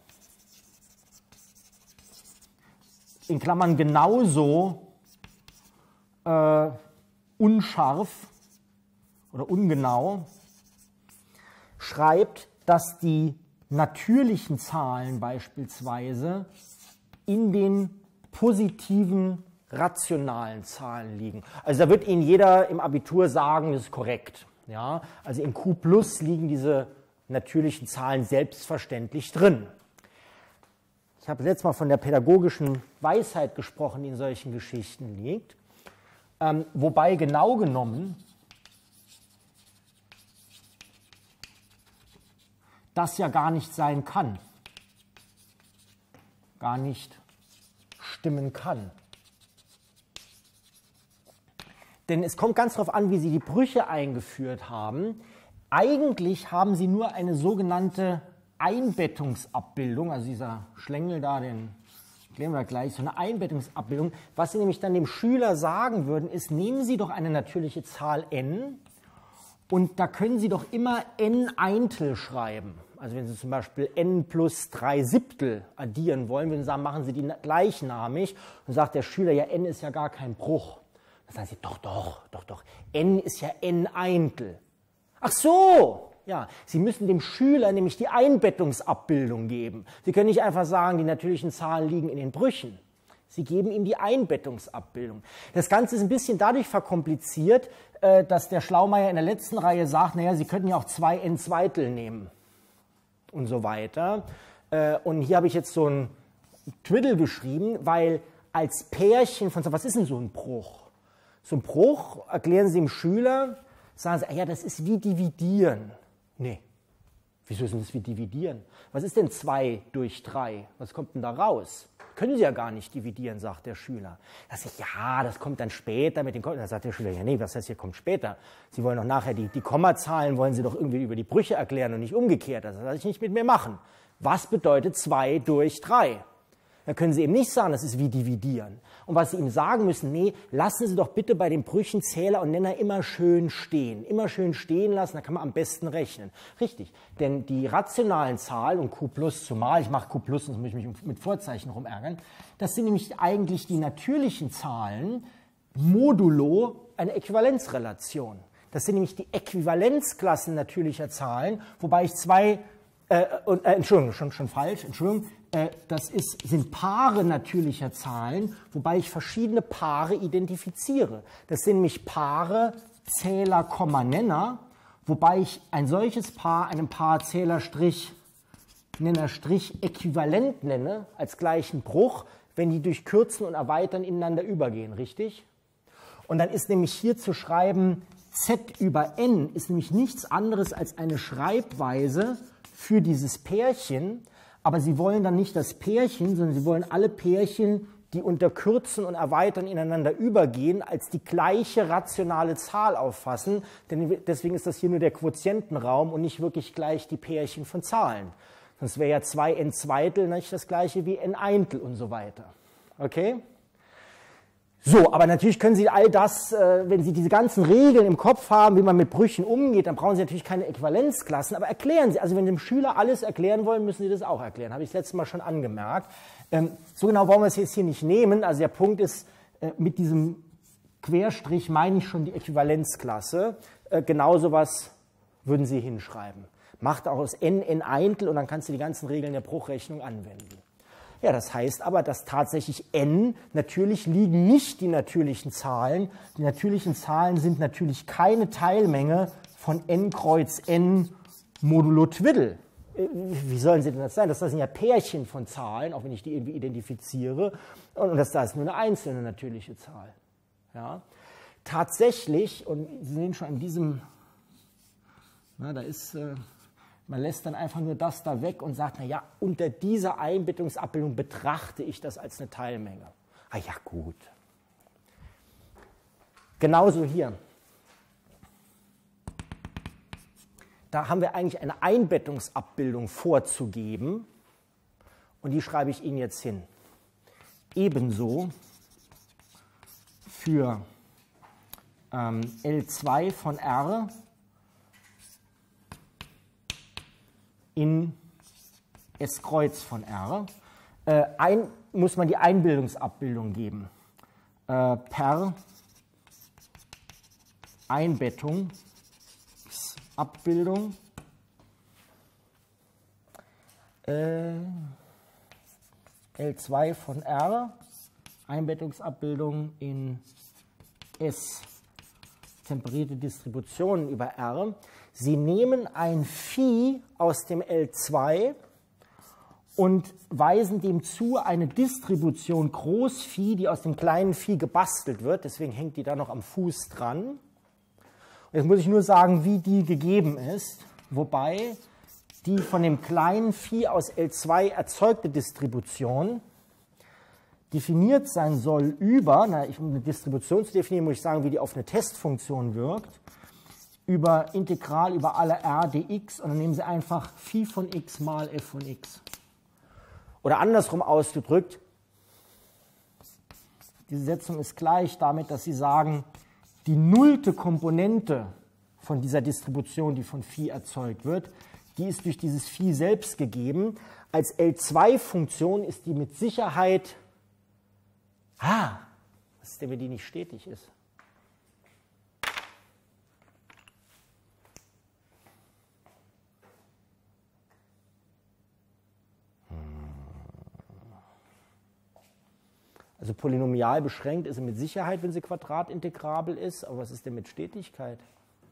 in Klammern genauso unscharf oder ungenau, schreibt, dass die natürlichen Zahlen beispielsweise in den positiven rationalen Zahlen liegen. Also da wird Ihnen jeder im Abitur sagen, das ist korrekt. Ja? Also in Q+ liegen diese natürlichen Zahlen selbstverständlich drin. Ich habe letztes Mal von der pädagogischen Weisheit gesprochen, die in solchen Geschichten liegt. Wobei genau genommen das ja gar nicht sein kann. Gar nicht stimmen kann. Denn es kommt ganz darauf an, wie Sie die Brüche eingeführt haben. Eigentlich haben Sie nur eine sogenannte Einbettungsabbildung, also dieser Schlängel da, den klären wir gleich, so eine Einbettungsabbildung. Was Sie nämlich dann dem Schüler sagen würden, ist, nehmen Sie doch eine natürliche Zahl n und da können Sie doch immer n Eintel schreiben. Also wenn Sie zum Beispiel n plus 3/7 addieren wollen, würden Sie sagen, machen Sie die gleichnamig. Und sagt der Schüler, ja, n ist ja gar kein Bruch. Dann sagen Sie, doch, n ist ja n Eintel. Ach so, ja, Sie müssen dem Schüler nämlich die Einbettungsabbildung geben. Sie können nicht einfach sagen, die natürlichen Zahlen liegen in den Brüchen. Sie geben ihm die Einbettungsabbildung. Das Ganze ist ein bisschen dadurch verkompliziert, dass der Schlaumeier in der letzten Reihe sagt, naja, Sie könnten ja auch 2n Zweitel nehmen und so weiter. Und hier habe ich jetzt so ein Twiddle geschrieben, weil als Pärchen von, was ist denn so ein Bruch? So ein Bruch, erklären Sie dem Schüler, sagen Sie, ja, das ist wie dividieren. Nee, wieso ist denn das wie dividieren? Was ist denn 2 durch 3? Was kommt denn da raus? Können Sie ja gar nicht dividieren, sagt der Schüler. Da sage ich, ja, das kommt dann später mit den Komma. Da sagt der Schüler, ja, nee, was heißt hier kommt später? Sie wollen doch nachher die Kommazahlen, wollen Sie doch irgendwie über die Brüche erklären und nicht umgekehrt. Das lasse ich nicht mit mir machen. Was bedeutet 2 durch 3? Da können Sie eben nicht sagen, das ist wie dividieren. Und was Sie ihm sagen müssen, nee, lassen Sie doch bitte bei den Brüchen Zähler und Nenner immer schön stehen. Immer schön stehen lassen, da kann man am besten rechnen. Richtig, denn die rationalen Zahlen, und Q+ zumal, ich mache Q+, sonst muss ich mich mit Vorzeichen rumärgern, das sind nämlich eigentlich die natürlichen Zahlen modulo eine Äquivalenzrelation. Das sind nämlich die Äquivalenzklassen natürlicher Zahlen, wobei ich Entschuldigung, schon falsch, Entschuldigung, sind Paare natürlicher Zahlen, wobei ich verschiedene Paare identifiziere. Das sind nämlich Paare Zähler, Nenner, wobei ich ein solches Paar einem Paar Zähler, Nenner, äquivalent nenne, als gleichen Bruch, wenn die durch Kürzen und Erweitern ineinander übergehen, richtig? Und dann ist nämlich hier zu schreiben, z über n ist nämlich nichts anderes als eine Schreibweise für dieses Pärchen, aber Sie wollen dann nicht das Pärchen, sondern Sie wollen alle Pärchen, die unter Kürzen und Erweitern ineinander übergehen, als die gleiche rationale Zahl auffassen, denn deswegen ist das hier nur der Quotientenraum und nicht wirklich gleich die Pärchen von Zahlen. Sonst wäre ja 2n Zweitel nicht das gleiche wie n Eintel und so weiter. Okay? So, aber natürlich können Sie all das, wenn Sie diese ganzen Regeln im Kopf haben, wie man mit Brüchen umgeht, dann brauchen Sie natürlich keine Äquivalenzklassen, aber erklären Sie, also wenn Sie dem Schüler alles erklären wollen, müssen Sie das auch erklären, habe ich das letzte Mal schon angemerkt. So genau wollen wir es jetzt hier nicht nehmen. Also der Punkt ist, mit diesem Querstrich meine ich schon die Äquivalenzklasse. Genau sowas würden Sie hinschreiben. Macht auch aus n Eintel und dann kannst du die ganzen Regeln der Bruchrechnung anwenden. Ja, das heißt aber, dass tatsächlich n, natürlich liegen nicht die natürlichen Zahlen. Die natürlichen Zahlen sind natürlich keine Teilmenge von n kreuz n modulo Twiddle. Wie sollen sie denn das sein? Das sind ja Pärchen von Zahlen, auch wenn ich die irgendwie identifiziere. Und das da ist nur eine einzelne natürliche Zahl. Ja. Tatsächlich, und Sie sehen schon in diesem, na, da ist... Man lässt dann einfach nur das da weg und sagt, naja, unter dieser Einbettungsabbildung betrachte ich das als eine Teilmenge. Ah ja, gut. Genauso hier. Da haben wir eigentlich eine Einbettungsabbildung vorzugeben und die schreibe ich Ihnen jetzt hin. Ebenso für L2 von R in S Kreuz von R, muss man die Einbildungsabbildung geben. Per Einbettungsabbildung L2 von R, Einbettungsabbildung in S temperierte Distributionen über R. Sie nehmen ein Phi aus dem L2 und weisen dem zu eine Distribution Groß Phi, die aus dem kleinen Phi gebastelt wird. Deswegen hängt die da noch am Fuß dran. Und jetzt muss ich nur sagen, wie die gegeben ist. Wobei die von dem kleinen Phi aus L2 erzeugte Distribution definiert sein soll über, um eine Distribution zu definieren, muss ich sagen, wie die auf eine Testfunktion wirkt, über Integral über alle r dx und dann nehmen Sie einfach Phi von x mal f von x. Oder andersrum ausgedrückt, diese Setzung ist gleich damit, dass Sie sagen, die nullte Komponente von dieser Distribution, die von Phi erzeugt wird, die ist durch dieses Phi selbst gegeben. Als L2-Funktion ist die mit Sicherheit, was ist denn, wenn die nicht stetig ist? Also polynomial beschränkt ist sie mit Sicherheit, wenn sie quadratintegrabel ist. Aber was ist denn mit Stetigkeit?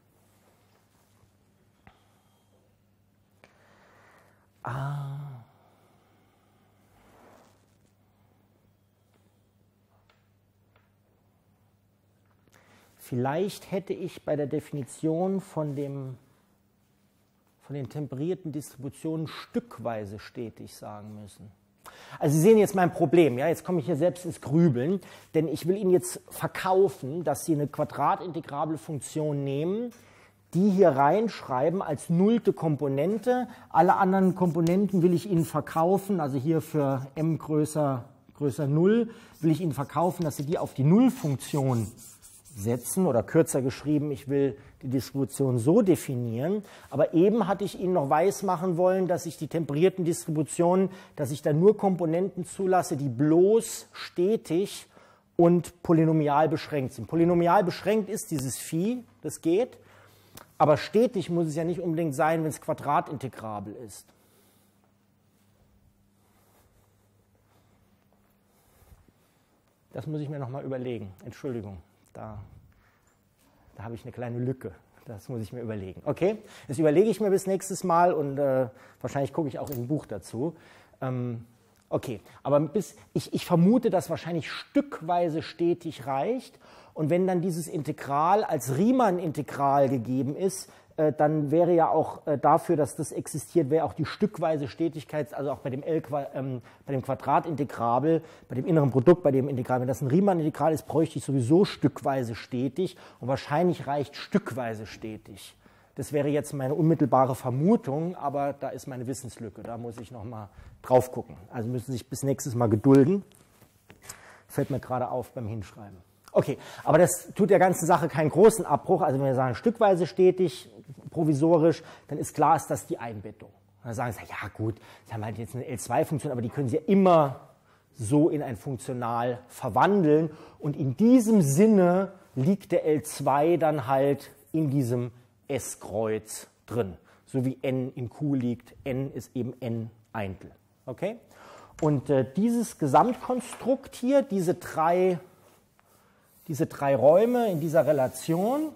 Vielleicht hätte ich bei der Definition von den temperierten Distributionen stückweise stetig sagen müssen. Also Sie sehen jetzt mein Problem, ja? Jetzt komme ich hier selbst ins Grübeln, denn ich will Ihnen jetzt verkaufen, dass Sie eine quadratintegrable Funktion nehmen, die hier reinschreiben als nullte Komponente. Alle anderen Komponenten will ich Ihnen verkaufen, also hier für m größer 0, will ich Ihnen verkaufen, dass Sie die auf die Nullfunktion setzen oder kürzer geschrieben, ich will die Distribution so definieren. Aber eben hatte ich Ihnen noch weismachen wollen, dass ich die temperierten Distributionen, dass ich da nur Komponenten zulasse, die bloß stetig und polynomial beschränkt sind. Polynomial beschränkt ist dieses Phi, das geht, aber stetig muss es ja nicht unbedingt sein, wenn es quadratintegrabel ist. Das muss ich mir noch mal überlegen. Entschuldigung. Da habe ich eine kleine Lücke. Das muss ich mir überlegen. Okay, das überlege ich mir bis nächstes Mal und wahrscheinlich gucke ich auch in ein Buch dazu. Okay, aber ich vermute, dass wahrscheinlich stückweise stetig reicht. Und wenn dann dieses Integral als Riemann-Integral gegeben ist, dann wäre ja auch dafür, dass das existiert, wäre auch die stückweise Stetigkeit, also auch bei dem Quadratintegrabel, bei dem inneren Produkt, bei dem Integral, wenn das ein Riemann-Integral ist, bräuchte ich sowieso stückweise stetig und wahrscheinlich reicht stückweise stetig. Das wäre jetzt meine unmittelbare Vermutung, aber da ist meine Wissenslücke, da muss ich noch mal drauf gucken. Also müssen Sie sich bis nächstes Mal gedulden. Fällt mir gerade auf beim Hinschreiben. Okay, aber das tut der ganzen Sache keinen großen Abbruch. Also wenn wir sagen stückweise stetig, provisorisch, dann ist klar, ist das die Einbettung. Dann sagen Sie, ja gut, Sie haben halt jetzt eine L2-Funktion, aber die können Sie ja immer so in ein Funktional verwandeln. Und in diesem Sinne liegt der L2 dann halt in diesem S-Kreuz drin. So wie n in Q liegt, n ist eben n Eintel. Okay? Und dieses Gesamtkonstrukt hier, diese drei Räume in dieser Relation,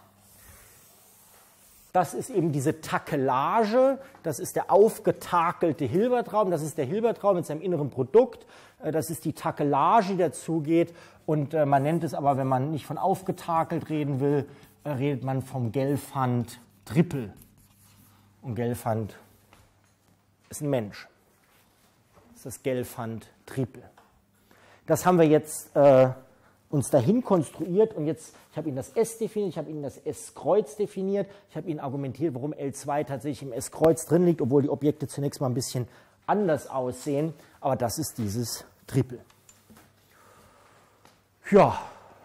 das ist eben diese Takelage, das ist der aufgetakelte Hilbertraum, das ist der Hilbertraum mit seinem inneren Produkt, das ist die Takelage, die dazugeht. Und man nennt es aber, wenn man nicht von aufgetakelt reden will, redet man vom Gelfand-Trippel. Und Gelfand ist ein Mensch. Das ist das Gelfand-Trippel. Das haben wir jetzt uns dahin konstruiert und jetzt, ich habe Ihnen das S definiert, ich habe Ihnen das S-Kreuz definiert, ich habe Ihnen argumentiert, warum L2 tatsächlich im S-Kreuz drin liegt, obwohl die Objekte zunächst mal ein bisschen anders aussehen, aber das ist dieses Trippel. Ja,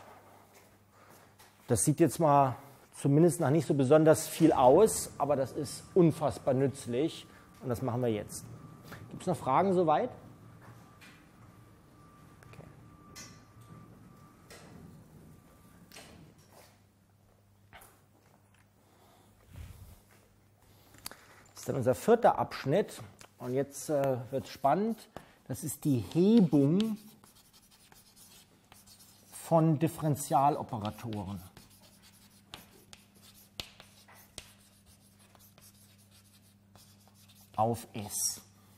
das sieht jetzt mal zumindest nach nicht so besonders viel aus, aber das ist unfassbar nützlich und das machen wir jetzt. Gibt es noch Fragen soweit? Das ist dann unser vierter Abschnitt und jetzt wird es spannend. Das ist die Hebung von Differentialoperatoren. Auf S.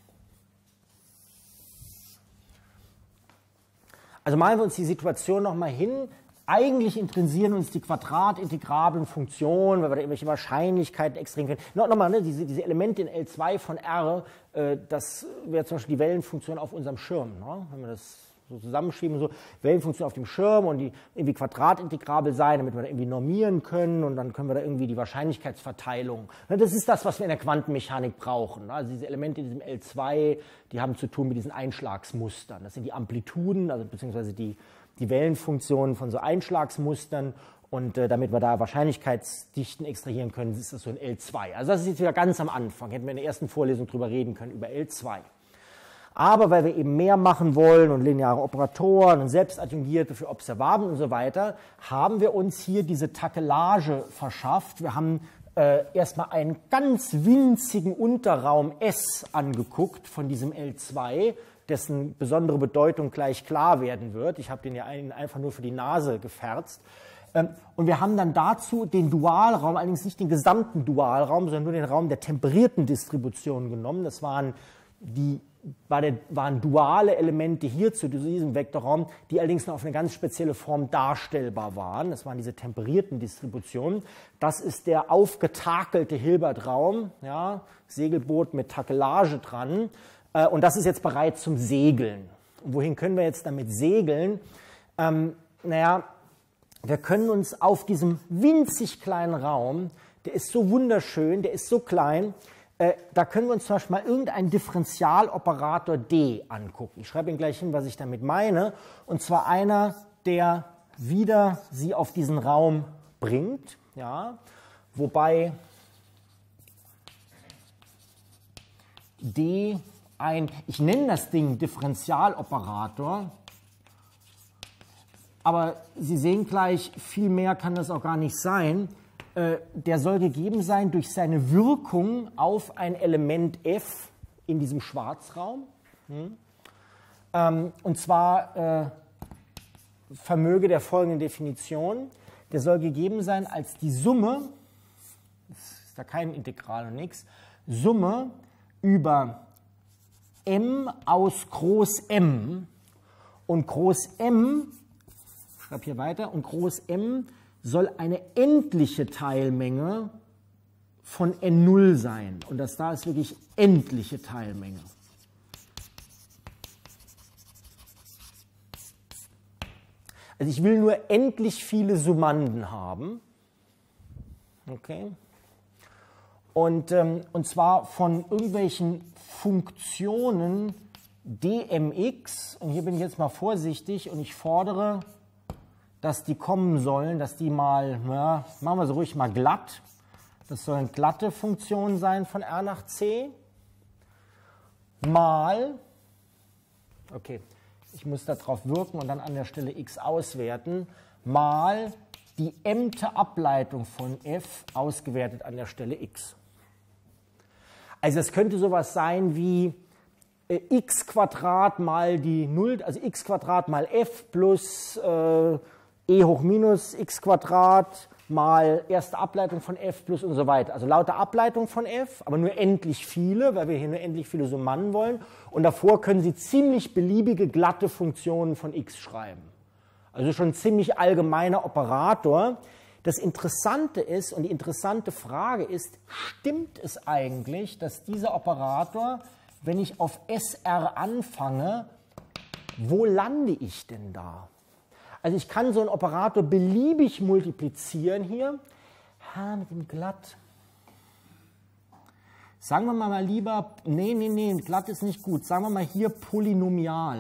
Also malen wir uns die Situation nochmal hin. Eigentlich interessieren uns die quadratintegrablen Funktionen, weil wir da irgendwelche Wahrscheinlichkeiten extrem kennen. Nochmal, ne, diese Elemente in L2 von R, das wäre zum Beispiel die Wellenfunktion auf unserem Schirm. Ne? Wenn wir das so zusammenschieben, so Wellenfunktion auf dem Schirm und die irgendwie quadratintegrabel sein, damit wir da irgendwie normieren können und dann können wir da irgendwie die Wahrscheinlichkeitsverteilung. Ne, das ist das, was wir in der Quantenmechanik brauchen. Ne? Also diese Elemente in diesem L2, die haben zu tun mit diesen Einschlagsmustern. Das sind die Amplituden, also beziehungsweise die Wellenfunktionen von so Einschlagsmustern und damit wir da Wahrscheinlichkeitsdichten extrahieren können, ist das so ein L2. Also das ist jetzt wieder ganz am Anfang, hätten wir in der ersten Vorlesung drüber reden können, über L2. Aber weil wir eben mehr machen wollen und lineare Operatoren und selbstadjungierte für Observablen und so weiter, haben wir uns hier diese Takelage verschafft. Wir haben erstmal einen ganz winzigen Unterraum S angeguckt von diesem L2, dessen besondere Bedeutung gleich klar werden wird. Ich habe den ja einfach nur für die Nase gefärzt. Und wir haben dann dazu den Dualraum, allerdings nicht den gesamten Dualraum, sondern nur den Raum der temperierten Distribution genommen. Das waren duale Elemente hier zu diesem Vektorraum, die allerdings noch auf eine ganz spezielle Form darstellbar waren. Das waren diese temperierten Distributionen. Das ist der aufgetakelte Hilbertraum, ja, Segelboot mit Takelage dran. Und das ist jetzt bereit zum Segeln. Und wohin können wir jetzt damit segeln? Naja, wir können uns auf diesem winzig kleinen Raum, der ist so wunderschön, der ist so klein, da können wir uns zum Beispiel mal irgendeinen Differentialoperator D angucken. Ich schreibe Ihnen gleich hin, was ich damit meine. Und zwar einer, der wieder Sie auf diesen Raum bringt. Ja, wobei D ich nenne das Ding Differentialoperator, aber Sie sehen gleich, viel mehr kann das auch gar nicht sein. Der soll gegeben sein durch seine Wirkung auf ein Element F in diesem Schwarzraum. Und zwar vermöge der folgenden Definition. Der soll gegeben sein als die Summe, das ist da kein Integral und nichts, Summe über M aus Groß M und Groß M, ich schreibe hier weiter, und Groß M soll eine endliche Teilmenge von N0 sein. Und das da ist wirklich endliche Teilmenge. Also ich will nur endlich viele Summanden haben. Okay. Und zwar von irgendwelchen Funktionen dmx, und hier bin ich jetzt mal vorsichtig und ich fordere, dass die kommen sollen, dass die mal, na, machen wir so ruhig mal glatt, das sollen glatte Funktionen sein von R nach C, mal, okay, ich muss darauf wirken und dann an der Stelle x auswerten, mal die mte Ableitung von f ausgewertet an der Stelle x. Also es könnte sowas sein wie x² mal die 0, also x² mal f plus e hoch minus x² mal erste Ableitung von f plus und so weiter. Also lauter Ableitung von f, aber nur endlich viele, weil wir hier nur endlich viele Summen wollen. Und davor können Sie ziemlich beliebige glatte Funktionen von x schreiben. Also schon ein ziemlich allgemeiner Operator. Das Interessante ist, und die interessante Frage ist, stimmt es eigentlich, dass dieser Operator, wenn ich auf SR anfange, wo lande ich denn da? Also ich kann so einen Operator beliebig multiplizieren hier. Mit dem glatt. Sagen wir mal lieber, nee, glatt ist nicht gut. Sagen wir mal hier polynomial.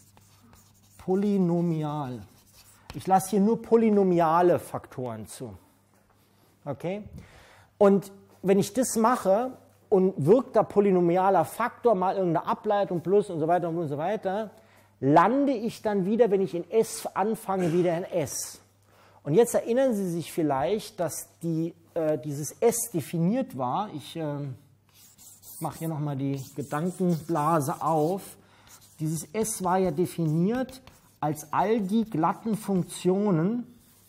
Polynomial. Ich lasse hier nur polynomiale Faktoren zu. Okay? Und wenn ich das mache und wirkt da polynomialer Faktor mal irgendeine Ableitung plus und so weiter, lande ich dann wieder, wenn ich in S anfange, wieder in S. Und jetzt erinnern Sie sich vielleicht, dass dieses S definiert war. Ich mache hier nochmal die Gedankenblase auf. Dieses S war ja definiert als all die glatten Funktionen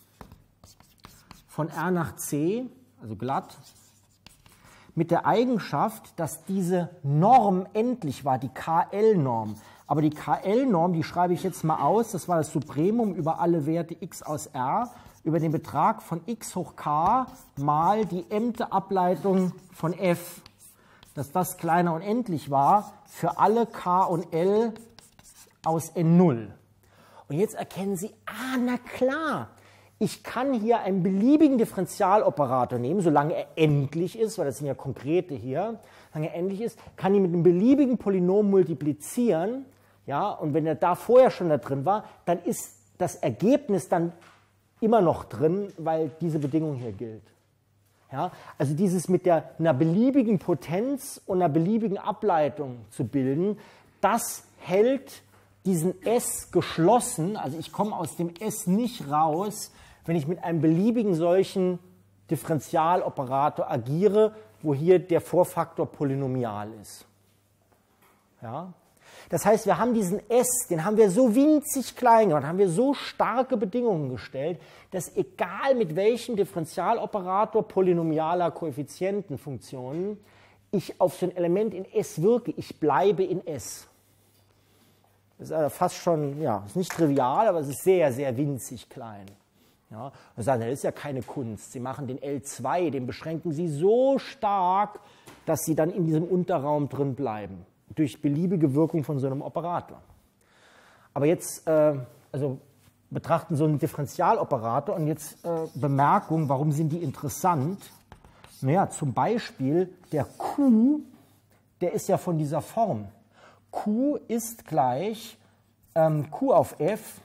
von R nach C, also glatt, mit der Eigenschaft, dass diese Norm endlich war, die KL-Norm. Aber die KL-Norm, die schreibe ich jetzt mal aus, das war das Supremum über alle Werte x aus R, über den Betrag von x hoch k mal die mte Ableitung von f, dass das kleiner unendlich war für alle k und l aus N0. Und jetzt erkennen Sie, na klar, ich kann hier einen beliebigen Differentialoperator nehmen, solange er endlich ist, weil das sind ja konkrete hier, solange er endlich ist, kann ich mit einem beliebigen Polynom multiplizieren, ja, und wenn er da vorher schon da drin war, dann ist das Ergebnis dann immer noch drin, weil diese Bedingung hier gilt. Ja, also dieses mit einer beliebigen Potenz und einer beliebigen Ableitung zu bilden, das hält diesen S geschlossen, also ich komme aus dem S nicht raus, wenn ich mit einem beliebigen solchen Differentialoperator agiere, wo hier der Vorfaktor polynomial ist. Ja? Das heißt, wir haben diesen S, den haben wir so winzig klein gemacht, haben wir so starke Bedingungen gestellt, dass egal mit welchem Differentialoperator polynomialer Koeffizientenfunktionen ich auf so ein Element in S wirke, ich bleibe in S. Das ist also fast schon, ja, ist nicht trivial, aber es ist sehr, sehr winzig klein. Ja, und sagen, das ist ja keine Kunst. Sie machen den L2, den beschränken Sie so stark, dass Sie dann in diesem Unterraum drin bleiben. Durch beliebige Wirkung von so einem Operator. Aber jetzt also betrachten so einen Differentialoperator und jetzt Bemerkung, warum sind die interessant? Naja, zum Beispiel der Q, der ist ja von dieser Form. Q ist gleich Q auf f.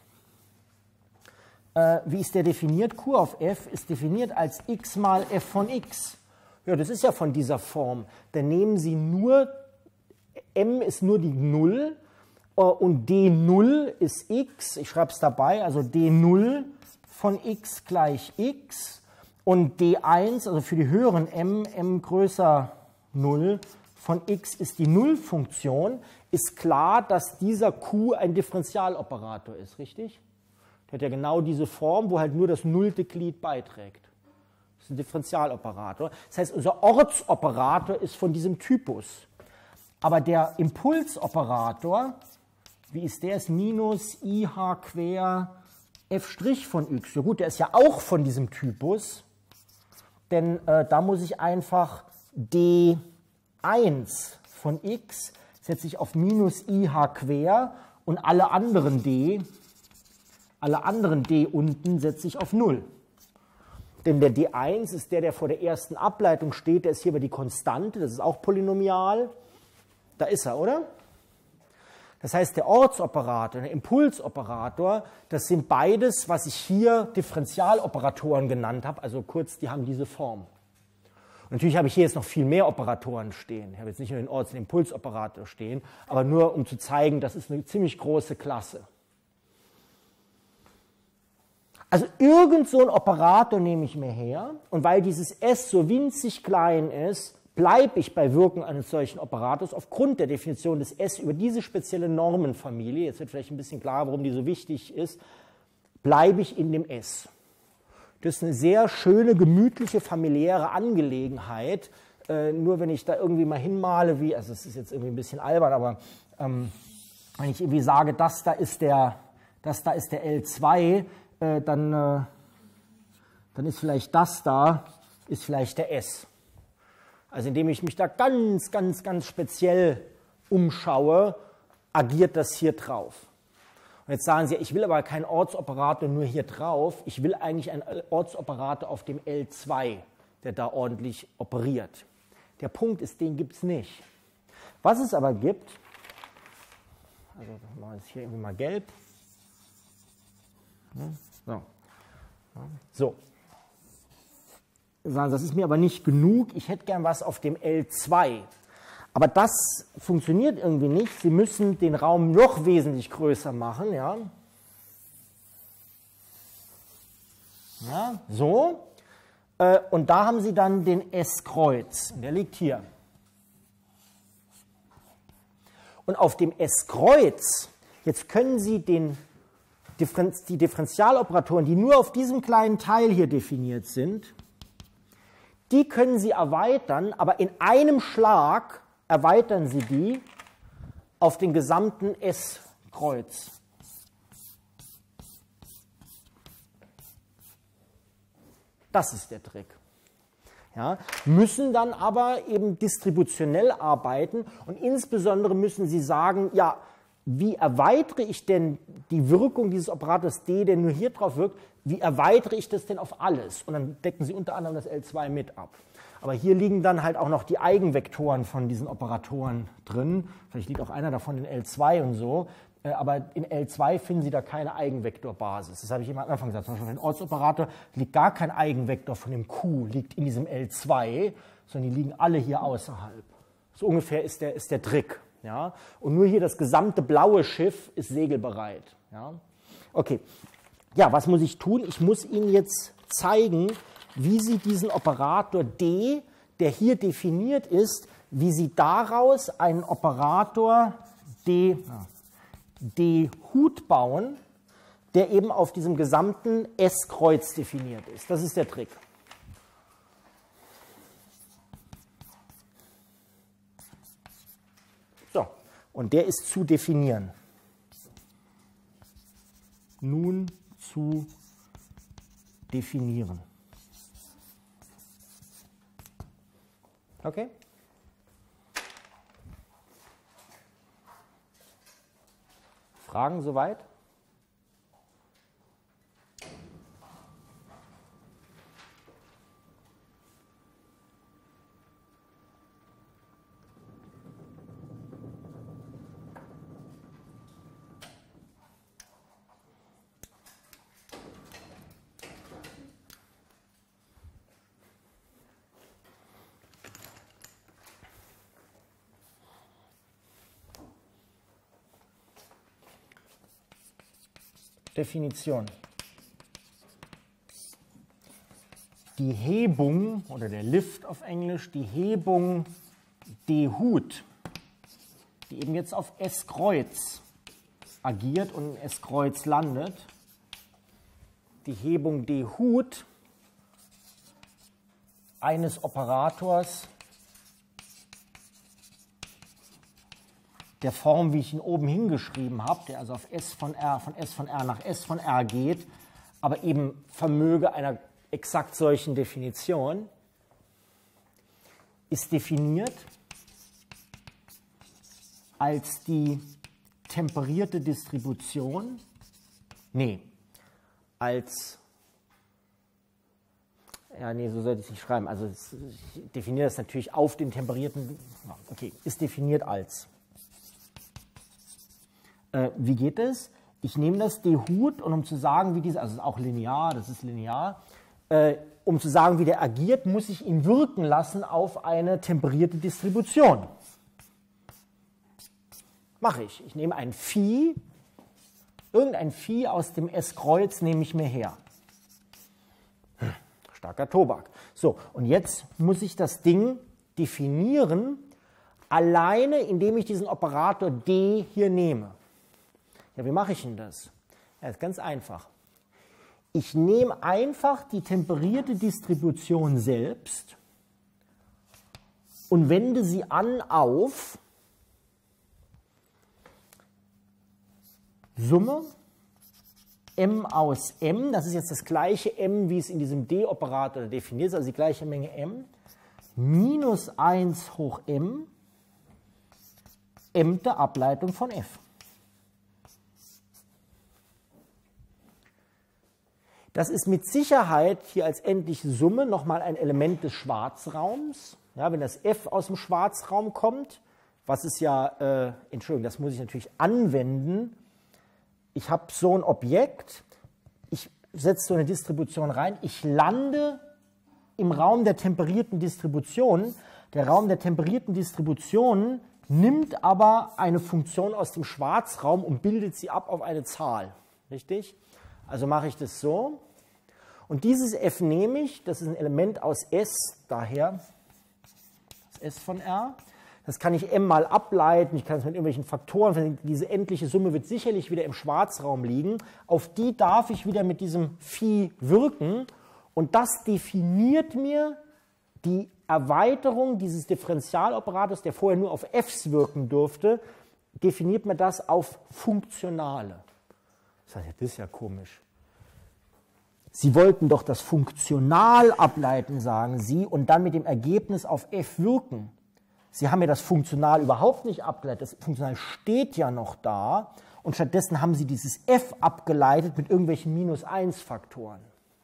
Wie ist der definiert? Q auf f ist definiert als x mal f von x. Ja, das ist ja von dieser Form. Dann nehmen Sie nur, m ist nur die 0 und d0 ist x. Ich schreibe es dabei, also d0 von x gleich x. Und d1, also für die höheren m größer 0, von x ist die Nullfunktion. Ist klar, dass dieser q ein Differentialoperator ist, richtig? Der hat ja genau diese Form, wo halt nur das nullte Glied beiträgt. Das ist ein Differentialoperator. Das heißt, unser Ortsoperator ist von diesem Typus. Aber der Impulsoperator, wie ist der? Ist minus IH quer f' von x. Ja gut, der ist ja auch von diesem Typus, denn da muss ich einfach d1 von x setze ich auf minus IH quer und alle anderen d unten setze ich auf 0. Denn der d1 ist der vor der ersten Ableitung steht, der ist hier über die Konstante, das ist auch polynomial. Da ist er, oder? Das heißt, der Ortsoperator, der Impulsoperator, das sind beides, was ich hier Differentialoperatoren genannt habe, also kurz, die haben diese Form. Und natürlich habe ich hier jetzt noch viel mehr Operatoren stehen. Ich habe jetzt nicht nur den Orts- und den Impulsoperator stehen, aber nur um zu zeigen, das ist eine ziemlich große Klasse. Also irgend so ein Operator nehme ich mir her und weil dieses S so winzig klein ist, bleibe ich bei Wirken eines solchen Operators aufgrund der Definition des S über diese spezielle Normenfamilie, jetzt wird vielleicht ein bisschen klar, warum die so wichtig ist, bleibe ich in dem S. Das ist eine sehr schöne, gemütliche, familiäre Angelegenheit, nur wenn ich da irgendwie mal hinmale, wie, also es ist jetzt irgendwie ein bisschen albern, aber wenn ich irgendwie sage, das da ist der L2, dann ist vielleicht das da, ist vielleicht der S. Also indem ich mich da ganz, ganz, ganz speziell umschaue, agiert das hier drauf. Und jetzt sagen Sie, ich will aber keinen Ortsoperator nur hier drauf, ich will eigentlich einen Ortsoperator auf dem L2, der da ordentlich operiert. Der Punkt ist, den gibt es nicht. Was es aber gibt, also machen wir jetzt hier irgendwie mal gelb. So. Sagen, das ist mir aber nicht genug, ich hätte gern was auf dem L2. Aber das funktioniert irgendwie nicht. Sie müssen den Raum noch wesentlich größer machen. Ja, ja so. Und da haben Sie dann den S-Kreuz. Der liegt hier. Und auf dem S-Kreuz, jetzt können Sie die Differentialoperatoren, die nur auf diesem kleinen Teil hier definiert sind, die können Sie erweitern, aber in einem Schlag erweitern Sie die auf den gesamten S-Kreuz. Das ist der Trick. Ja, müssen dann aber eben distributionell arbeiten und insbesondere müssen Sie sagen, ja, wie erweitere ich denn die Wirkung dieses Operators D, der nur hier drauf wirkt, wie erweitere ich das denn auf alles? Und dann decken Sie unter anderem das L2 mit ab. Aber hier liegen dann halt auch noch die Eigenvektoren von diesen Operatoren drin. Vielleicht liegt auch einer davon in L2 und so. Aber in L2 finden Sie da keine Eigenvektorbasis. Das habe ich eben am Anfang gesagt. Zum Beispiel für den Ortsoperator liegt gar kein Eigenvektor von dem Q, liegt in diesem L2, sondern die liegen alle hier außerhalb. So ungefähr ist der Trick. Ja? Und nur hier das gesamte blaue Schiff ist segelbereit. Ja? Okay. Ja, was muss ich tun? Ich muss Ihnen jetzt zeigen, wie Sie diesen Operator D, der hier definiert ist, wie Sie daraus einen Operator D-Hut bauen, der eben auf diesem gesamten S-Kreuz definiert ist. Das ist der Trick. So, und der ist zu definieren. Nun zu definieren. Okay? Fragen soweit? Definition. Die Hebung, oder der Lift auf Englisch, die Hebung D-Hut, die eben jetzt auf S-Kreuz agiert und in S-Kreuz landet, die Hebung D-Hut eines Operators der Form, wie ich ihn oben hingeschrieben habe, der also auf S von R nach S von R geht, aber eben vermöge einer exakt solchen Definition, ist definiert als die temperierte Distribution, so sollte ich es nicht schreiben, also ich definiere das natürlich auf den temperierten, okay, ist definiert als. Wie geht es? Ich nehme das D-Hut und um zu sagen, wie diese, also es ist auch linear, das ist linear, um zu sagen, wie der agiert, muss ich ihn wirken lassen auf eine temperierte Distribution. Mache ich. Ich nehme ein Phi, irgendein Phi aus dem S-Kreuz nehme ich mir her. Starker Tobak. So, und jetzt muss ich das Ding definieren, alleine indem ich diesen Operator D hier nehme. Ja, wie mache ich denn das? Ja, ist ganz einfach. Ich nehme einfach die temperierte Distribution selbst und wende sie an auf Summe m aus m, das ist jetzt das gleiche m, wie es in diesem D-Operator definiert ist, also die gleiche Menge m, minus 1 hoch m, mte Ableitung von f. Das ist mit Sicherheit hier als endliche Summe nochmal ein Element des Schwarzraums. Ja, wenn das f aus dem Schwarzraum kommt, was ist ja, Entschuldigung, das muss ich natürlich anwenden. Ich habe so ein Objekt, ich setze so eine Distribution rein, ich lande im Raum der temperierten Distribution. Der Raum der temperierten Distribution nimmt aber eine Funktion aus dem Schwarzraum und bildet sie ab auf eine Zahl. Richtig? Also mache ich das so. Und dieses f nehme ich, das ist ein Element aus S, daher das S von R. Das kann ich m mal ableiten, ich kann es mit irgendwelchen Faktoren, diese endliche Summe wird sicherlich wieder im Schwarzraum liegen. Auf die darf ich wieder mit diesem Phi wirken und das definiert mir die Erweiterung dieses Differentialoperators, der vorher nur auf f's wirken durfte, definiert mir das auf Funktionale. Das ist ja komisch. Sie wollten doch das funktional ableiten, sagen Sie, und dann mit dem Ergebnis auf f wirken. Sie haben ja das funktional überhaupt nicht abgeleitet. Das funktional steht ja noch da und stattdessen haben Sie dieses f abgeleitet mit irgendwelchen -1-Faktoren.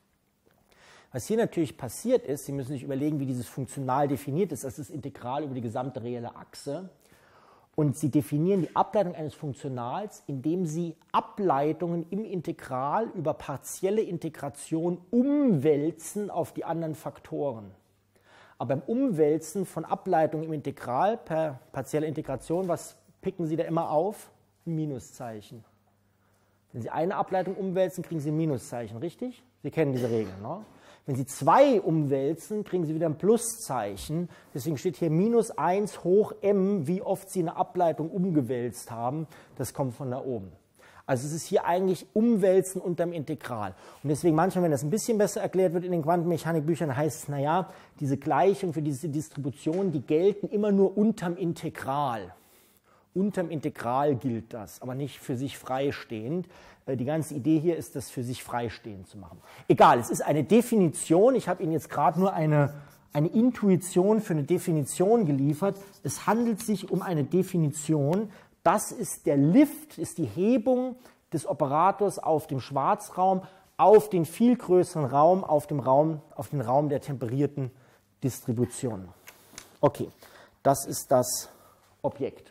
Was hier natürlich passiert ist, Sie müssen sich überlegen, wie dieses funktional definiert ist. Das ist integral über die gesamte reelle Achse. Und Sie definieren die Ableitung eines Funktionals, indem Sie Ableitungen im Integral über partielle Integration umwälzen auf die anderen Faktoren. Aber beim Umwälzen von Ableitungen im Integral per partielle Integration, was picken Sie da immer auf? Ein Minuszeichen. Wenn Sie eine Ableitung umwälzen, kriegen Sie ein Minuszeichen, richtig? Sie kennen diese Regel, ne? Wenn Sie zwei umwälzen, kriegen Sie wieder ein Pluszeichen. Deswegen steht hier -1 hoch m, wie oft Sie eine Ableitung umgewälzt haben. Das kommt von da oben. Also es ist hier eigentlich Umwälzen unterm Integral. Und deswegen manchmal, wenn das ein bisschen besser erklärt wird in den Quantenmechanikbüchern, heißt es, naja, diese Gleichung für diese Distribution, die gelten immer nur unterm Integral. Unterm Integral gilt das, aber nicht für sich freistehend. Die ganze Idee hier ist, das für sich freistehend zu machen. Egal, es ist eine Definition. Ich habe Ihnen jetzt gerade nur eine Intuition für eine Definition geliefert. Es handelt sich um eine Definition. Das ist der Lift, ist die Hebung des Operators auf dem Schwarzraum auf den viel größeren Raum, auf den Raum der temperierten Distribution. Okay, das ist das Objekt.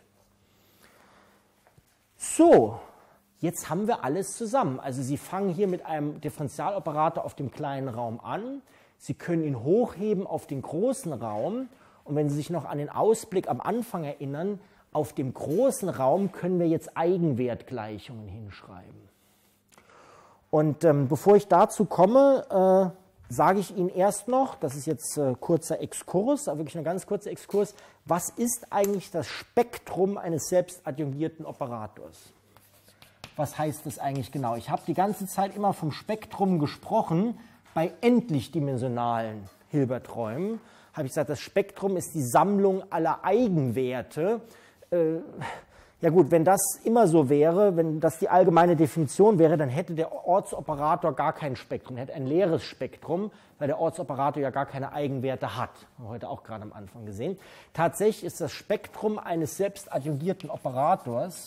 So, jetzt haben wir alles zusammen. Also Sie fangen hier mit einem Differentialoperator auf dem kleinen Raum an. Sie können ihn hochheben auf den großen Raum. Und wenn Sie sich noch an den Ausblick am Anfang erinnern, auf dem großen Raum können wir jetzt Eigenwertgleichungen hinschreiben. Und bevor ich dazu komme, sage ich Ihnen erst noch, das ist jetzt kurzer Exkurs, aber wirklich ein ganz kurzer Exkurs, was ist eigentlich das Spektrum eines selbstadjungierten Operators? Was heißt das eigentlich genau? Ich habe die ganze Zeit immer vom Spektrum gesprochen. Bei endlichdimensionalen Hilberträumen habe ich gesagt, das Spektrum ist die Sammlung aller Eigenwerte. Ja gut, wenn das immer so wäre, wenn das die allgemeine Definition wäre, dann hätte der Ortsoperator gar kein Spektrum, er hätte ein leeres Spektrum, weil der Ortsoperator ja gar keine Eigenwerte hat. Haben wir heute auch gerade am Anfang gesehen. Tatsächlich ist das Spektrum eines selbstadjungierten Operators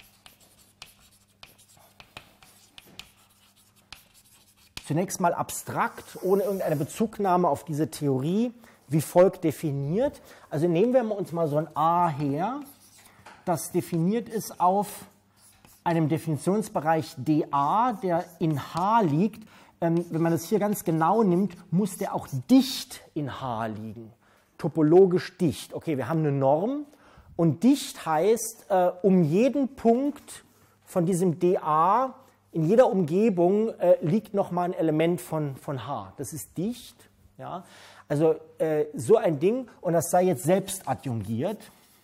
zunächst mal abstrakt, ohne irgendeine Bezugnahme auf diese Theorie, wie folgt definiert. Also nehmen wir uns mal so ein A her, das definiert ist auf einem Definitionsbereich dA, der in H liegt. wenn man das hier ganz genau nimmt, muss der auch dicht in H liegen. Topologisch dicht. Okay, wir haben eine Norm und dicht heißt, um jeden Punkt von diesem dA in jeder Umgebung liegt nochmal ein Element von H. Das ist dicht. Ja? Also so ein Ding, und das sei jetzt selbst adjungiert.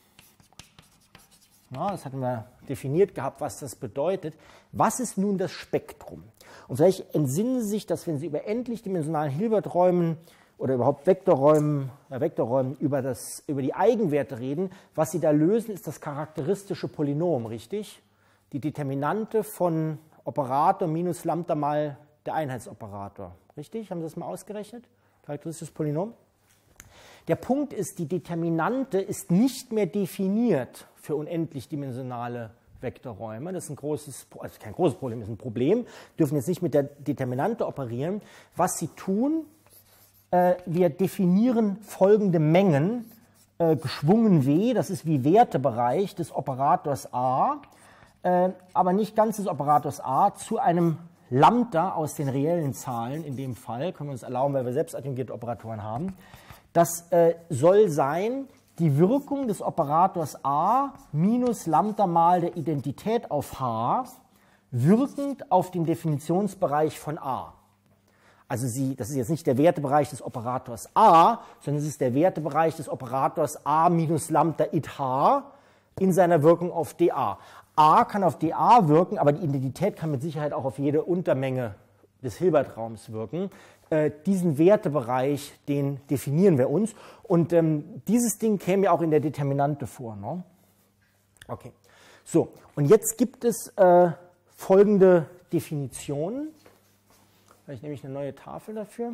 Ja, das hatten wir definiert gehabt, was das bedeutet. Was ist nun das Spektrum? Und vielleicht entsinnen Sie sich, dass wenn Sie über endlichdimensionalen Hilberträumen oder überhaupt Vektorräumen über die Eigenwerte reden, was Sie da lösen, ist das charakteristische Polynom, richtig? Die Determinante von Operator minus Lambda mal der Einheitsoperator. Richtig? Haben Sie das mal ausgerechnet? Charakteristisches Polynom. Der Punkt ist, die Determinante ist nicht mehr definiert für unendlich dimensionale Vektorräume. Das ist ein großes, also kein großes Problem, das ist ein Problem. Wir dürfen jetzt nicht mit der Determinante operieren. Was Sie tun, wir definieren folgende Mengen, geschwungen W, das ist wie Wertebereich des Operators A, aber nicht ganz des Operators A, zu einem Lambda aus den reellen Zahlen, in dem Fall, können wir uns erlauben, weil wir selbst adjungierte Operatoren haben. Das soll sein, die Wirkung des Operators A minus Lambda mal der Identität auf H, wirkend auf den Definitionsbereich von A. Also das ist jetzt nicht der Wertebereich des Operators A, sondern es ist der Wertebereich des Operators A minus Lambda it H in seiner Wirkung auf dA. A kann auf dA wirken, aber die Identität kann mit Sicherheit auch auf jede Untermenge des Hilbertraums wirken. Diesen Wertebereich, den definieren wir uns. Und dieses Ding käme ja auch in der Determinante vor. Ne? Okay. So, und jetzt gibt es folgende Definitionen. Vielleicht nehme ich eine neue Tafel dafür.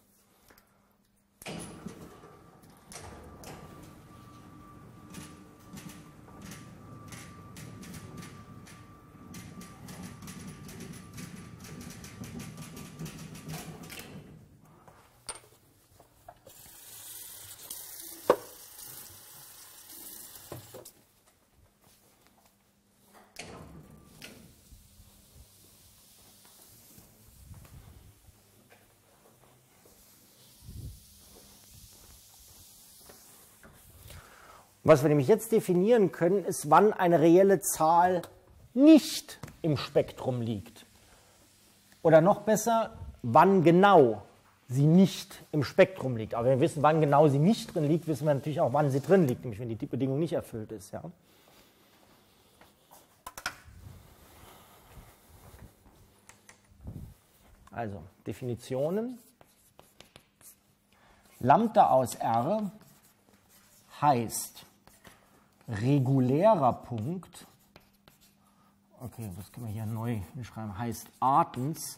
Was wir nämlich jetzt definieren können, ist, wann eine reelle Zahl nicht im Spektrum liegt. Oder noch besser, wann genau sie nicht im Spektrum liegt. Aber wenn wir wissen, wann genau sie nicht drin liegt, wissen wir natürlich auch, wann sie drin liegt, nämlich wenn die Bedingung nicht erfüllt ist. Ja? Also, Definitionen. Lambda aus R heißt regulärer Punkt, okay, was können wir hier neu schreiben, heißt Artens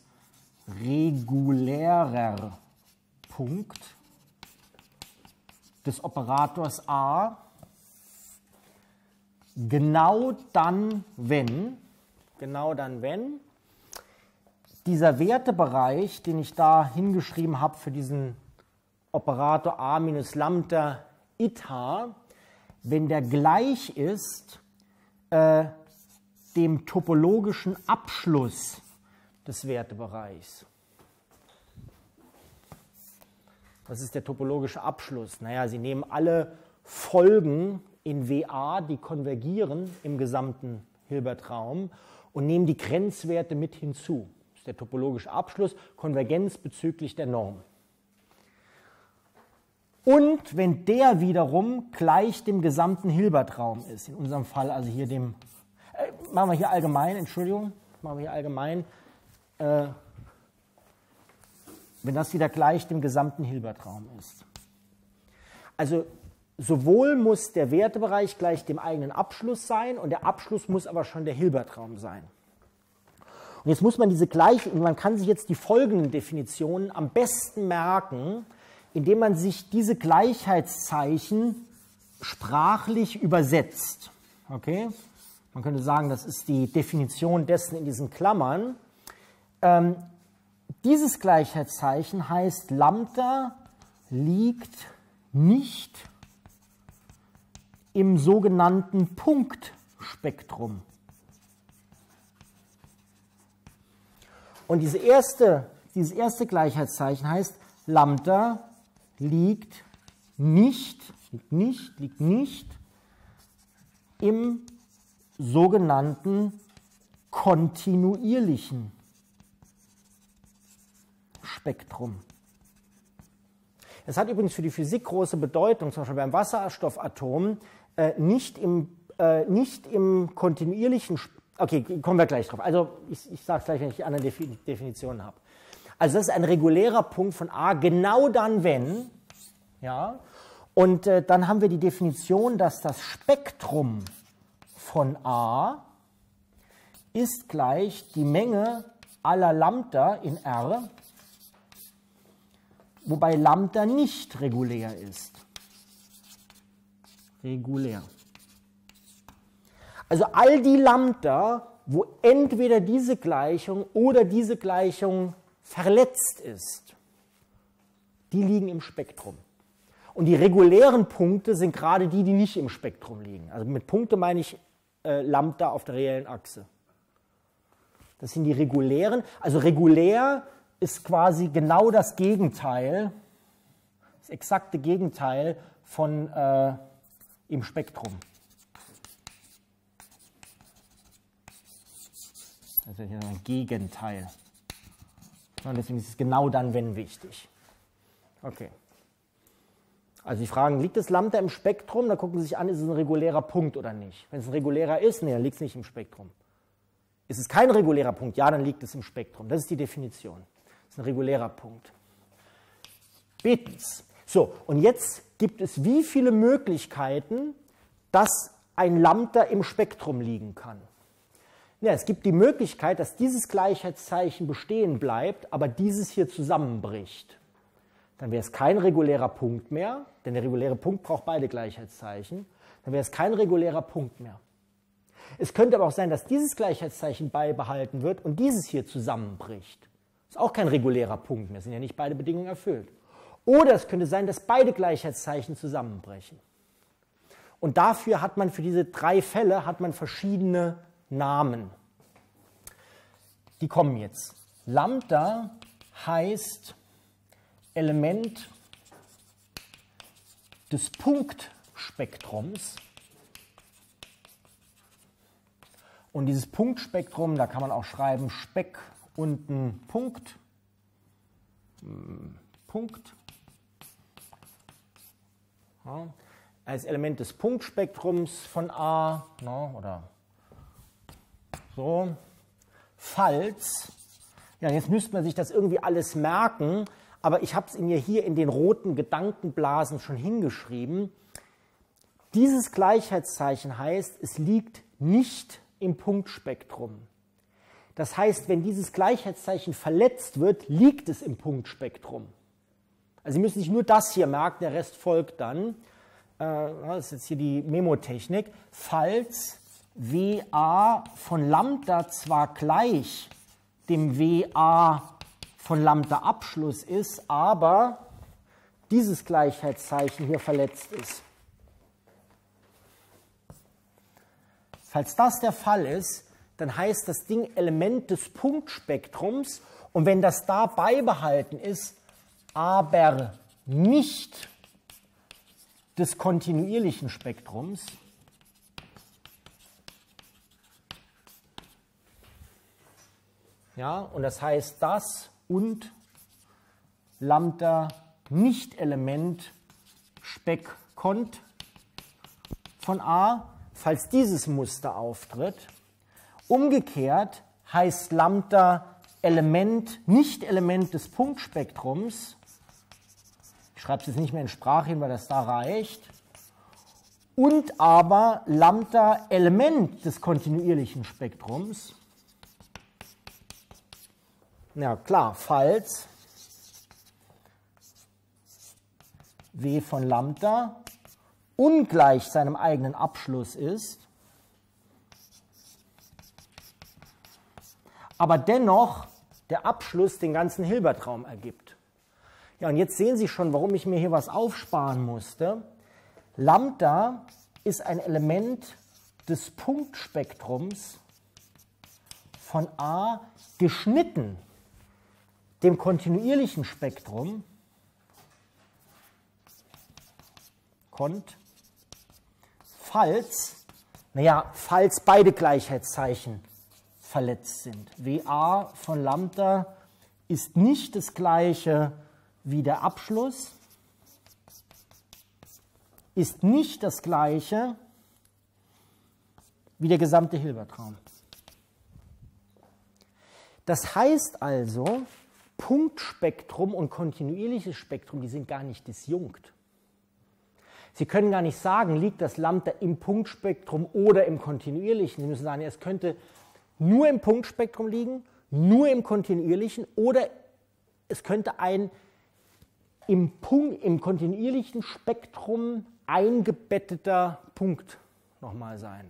regulärer Punkt des Operators A, genau dann, wenn dieser Wertebereich, den ich da hingeschrieben habe für diesen Operator A minus Lambda it H, wenn der gleich ist dem topologischen Abschluss des Wertebereichs. Was ist der topologische Abschluss? Naja, Sie nehmen alle Folgen in WA, die konvergieren im gesamten Hilbertraum, und nehmen die Grenzwerte mit hinzu. Das ist der topologische Abschluss, Konvergenz bezüglich der Norm. Und wenn der wiederum gleich dem gesamten Hilbertraum ist, in unserem Fall also hier dem, machen wir hier allgemein, Entschuldigung, machen wir hier allgemein, wenn das wieder gleich dem gesamten Hilbertraum ist. Also sowohl muss der Wertebereich gleich dem eigenen Abschluss sein, und der Abschluss muss aber schon der Hilbertraum sein. Und jetzt muss man man kann sich jetzt die folgenden Definitionen am besten merken, indem man sich diese Gleichheitszeichen sprachlich übersetzt. Okay? Man könnte sagen, das ist die Definition dessen in diesen Klammern. Dieses Gleichheitszeichen heißt, Lambda liegt nicht im sogenannten Punktspektrum. Und diese erste dieses erste Gleichheitszeichen heißt, Lambda liegt nicht im sogenannten kontinuierlichen Spektrum. Das hat übrigens für die Physik große Bedeutung, zum Beispiel beim Wasserstoffatom, nicht im kontinuierlichen Spektrum. Okay, kommen wir gleich drauf. Also ich sage es gleich, wenn ich die anderen Definitionen habe. Also das ist ein regulärer Punkt von A, genau dann, wenn, ja, und dann haben wir die Definition, dass das Spektrum von A ist gleich die Menge aller Lambda in R, wobei Lambda nicht regulär ist. Regulär. Also all die Lambda, wo entweder diese Gleichung oder diese Gleichung verletzt ist, die liegen im Spektrum. Und die regulären Punkte sind gerade die, die nicht im Spektrum liegen. Also mit Punkte meine ich Lambda auf der reellen Achse. Das sind die regulären. Also regulär ist quasi genau das Gegenteil, das exakte Gegenteil von im Spektrum. Das ist ja ein Gegenteil. Und deswegen ist es genau dann, wenn wichtig. Okay. Also die Fragen, liegt das Lambda im Spektrum? Da gucken Sie sich an, ist es ein regulärer Punkt oder nicht. Wenn es ein regulärer ist, nee, dann liegt es nicht im Spektrum. Ist es kein regulärer Punkt? Ja, dann liegt es im Spektrum. Das ist die Definition. Das ist ein regulärer Punkt. Betens. So, und jetzt gibt es wie viele Möglichkeiten, dass ein Lambda im Spektrum liegen kann? Ja, es gibt die Möglichkeit, dass dieses Gleichheitszeichen bestehen bleibt, aber dieses hier zusammenbricht. Dann wäre es kein regulärer Punkt mehr, denn der reguläre Punkt braucht beide Gleichheitszeichen. Dann wäre es kein regulärer Punkt mehr. Es könnte aber auch sein, dass dieses Gleichheitszeichen beibehalten wird und dieses hier zusammenbricht. Ist auch kein regulärer Punkt mehr, sind ja nicht beide Bedingungen erfüllt. Oder es könnte sein, dass beide Gleichheitszeichen zusammenbrechen. Und dafür hat man, für diese drei Fälle, hat man verschiedene Namen. Die kommen jetzt. Lambda heißt Element des Punktspektrums. Und dieses Punktspektrum, da kann man auch schreiben Speck unten Punkt. Punkt. Ja, als Element des Punktspektrums von A, oder so, falls, ja, jetzt müsste man sich das irgendwie alles merken, aber ich habe es mir hier in den roten Gedankenblasen schon hingeschrieben. Dieses Gleichheitszeichen heißt, es liegt nicht im Punktspektrum. Das heißt, wenn dieses Gleichheitszeichen verletzt wird, liegt es im Punktspektrum. Also Sie müssen sich nur das hier merken, der Rest folgt dann. Das ist jetzt hier die Memotechnik. Falls WA von Lambda zwar gleich dem WA von Lambda Abschluss ist, aber dieses Gleichheitszeichen hier verletzt ist. Falls das der Fall ist, dann heißt das Ding Element des Punktspektrums und wenn das da beibehalten ist, aber nicht des kontinuierlichen Spektrums, ja, und das heißt das und Lambda nicht Element Spek Cont von A, falls dieses Muster auftritt. Umgekehrt heißt Lambda Element, nicht Element des Punktspektrums. Ich schreibe es jetzt nicht mehr in Sprache hin, weil das da reicht. Und aber Lambda Element des kontinuierlichen Spektrums. Ja, klar, falls W von Lambda ungleich seinem eigenen Abschluss ist, aber dennoch der Abschluss den ganzen Hilbertraum ergibt. Ja, und jetzt sehen Sie schon, warum ich mir hier was aufsparen musste. Lambda ist ein Element des Punktspektrums von A geschnitten dem kontinuierlichen Spektrum falls beide Gleichheitszeichen verletzt sind. WA von Lambda ist nicht das gleiche wie der Abschluss, ist nicht das gleiche wie der gesamte Hilbertraum. Das heißt also, Punktspektrum und kontinuierliches Spektrum, die sind gar nicht disjunkt. Sie können gar nicht sagen, liegt das Lambda im Punktspektrum oder im kontinuierlichen. Sie müssen sagen, es könnte nur im Punktspektrum liegen, nur im kontinuierlichen oder es könnte ein im kontinuierlichen Spektrum eingebetteter Punkt nochmal sein.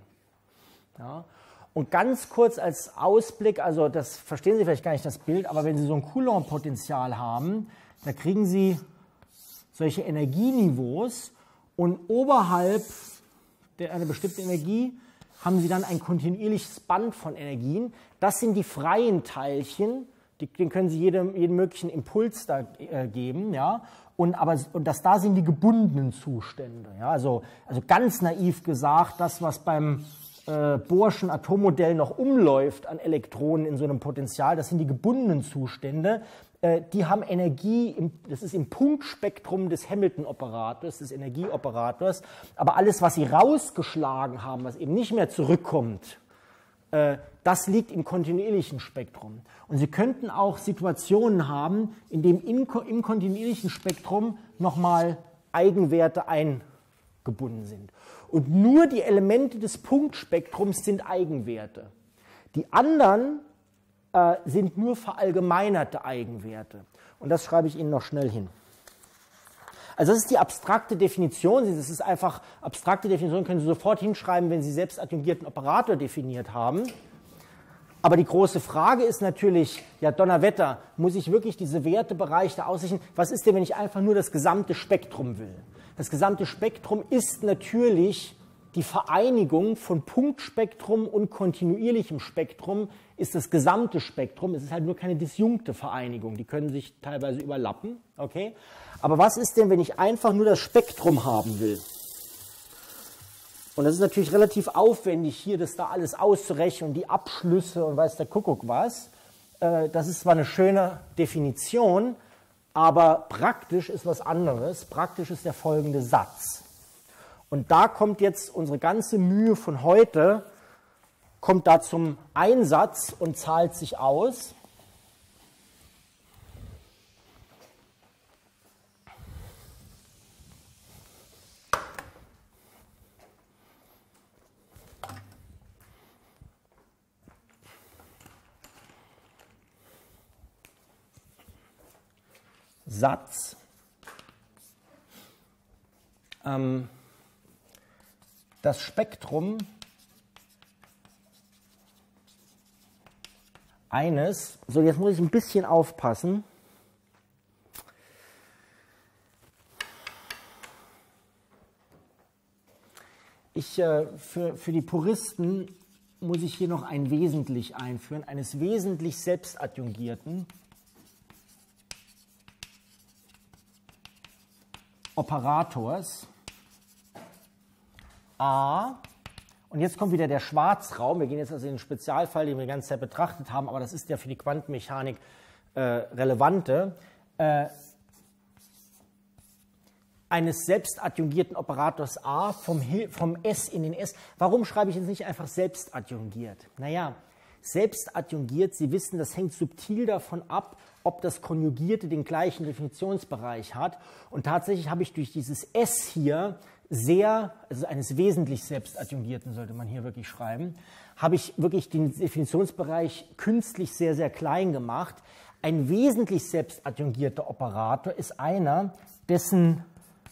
Ja. Und ganz kurz als Ausblick, also das verstehen Sie vielleicht gar nicht das Bild, aber wenn Sie so ein Coulomb-Potential haben, da kriegen Sie solche Energieniveaus und oberhalb einer bestimmten Energie haben Sie dann ein kontinuierliches Band von Energien. Das sind die freien Teilchen, denen können Sie jeden möglichen Impuls da geben, ja. Und da sind die gebundenen Zustände. Ja? Also ganz naiv gesagt, das, was beim Bohrschen Atommodell noch umläuft an Elektronen in so einem Potential, das sind die gebundenen Zustände. Die haben Energie, das ist im Punktspektrum des Hamilton-Operators, des Energieoperators. Aber alles, was sie rausgeschlagen haben, was eben nicht mehr zurückkommt, das liegt im kontinuierlichen Spektrum. Und Sie könnten auch Situationen haben, in denen im kontinuierlichen Spektrum nochmal Eigenwerte eingebunden sind. Und nur die Elemente des Punktspektrums sind Eigenwerte. Die anderen sind nur verallgemeinerte Eigenwerte. Und das schreibe ich Ihnen noch schnell hin. Also das ist die abstrakte Definition. Das ist einfach, abstrakte Definition können Sie sofort hinschreiben, wenn Sie selbst adjungierten Operator definiert haben. Aber die große Frage ist natürlich, ja Donnerwetter, muss ich wirklich diese Wertebereiche ausrichten? Was ist denn, wenn ich einfach nur das gesamte Spektrum will? Das gesamte Spektrum ist natürlich die Vereinigung von Punktspektrum und kontinuierlichem Spektrum, ist das gesamte Spektrum. Es ist halt nur keine disjunkte Vereinigung. Die können sich teilweise überlappen. Okay? Aber was ist denn, wenn ich einfach nur das Spektrum haben will? Und das ist natürlich relativ aufwendig, hier das da alles auszurechnen und die Abschlüsse und weiß der Kuckuck was. Das ist zwar eine schöne Definition, aber praktisch ist was anderes. Praktisch ist der folgende Satz. Und da kommt jetzt unsere ganze Mühe von heute, kommt da zum Einsatz und zahlt sich aus. Satz. Das Spektrum eines, so jetzt muss ich ein bisschen aufpassen, für die Puristen muss ich hier noch ein Wesentlich einführen, eines wesentlich selbstadjungierten Operators A, und jetzt kommt wieder der Schwarzraum. Wir gehen jetzt also in den Spezialfall, den wir die ganze Zeit betrachtet haben, aber das ist ja für die Quantenmechanik relevante, eines selbstadjungierten Operators A vom S in den S. Warum schreibe ich jetzt nicht einfach selbstadjungiert? Naja, selbstadjungiert, Sie wissen, das hängt subtil davon ab, ob das Konjugierte den gleichen Definitionsbereich hat. Und tatsächlich habe ich durch dieses S hier also eines wesentlich selbstadjungierten sollte man hier wirklich schreiben, habe ich wirklich den Definitionsbereich künstlich sehr, sehr klein gemacht. Ein wesentlich selbstadjungierter Operator ist einer, dessen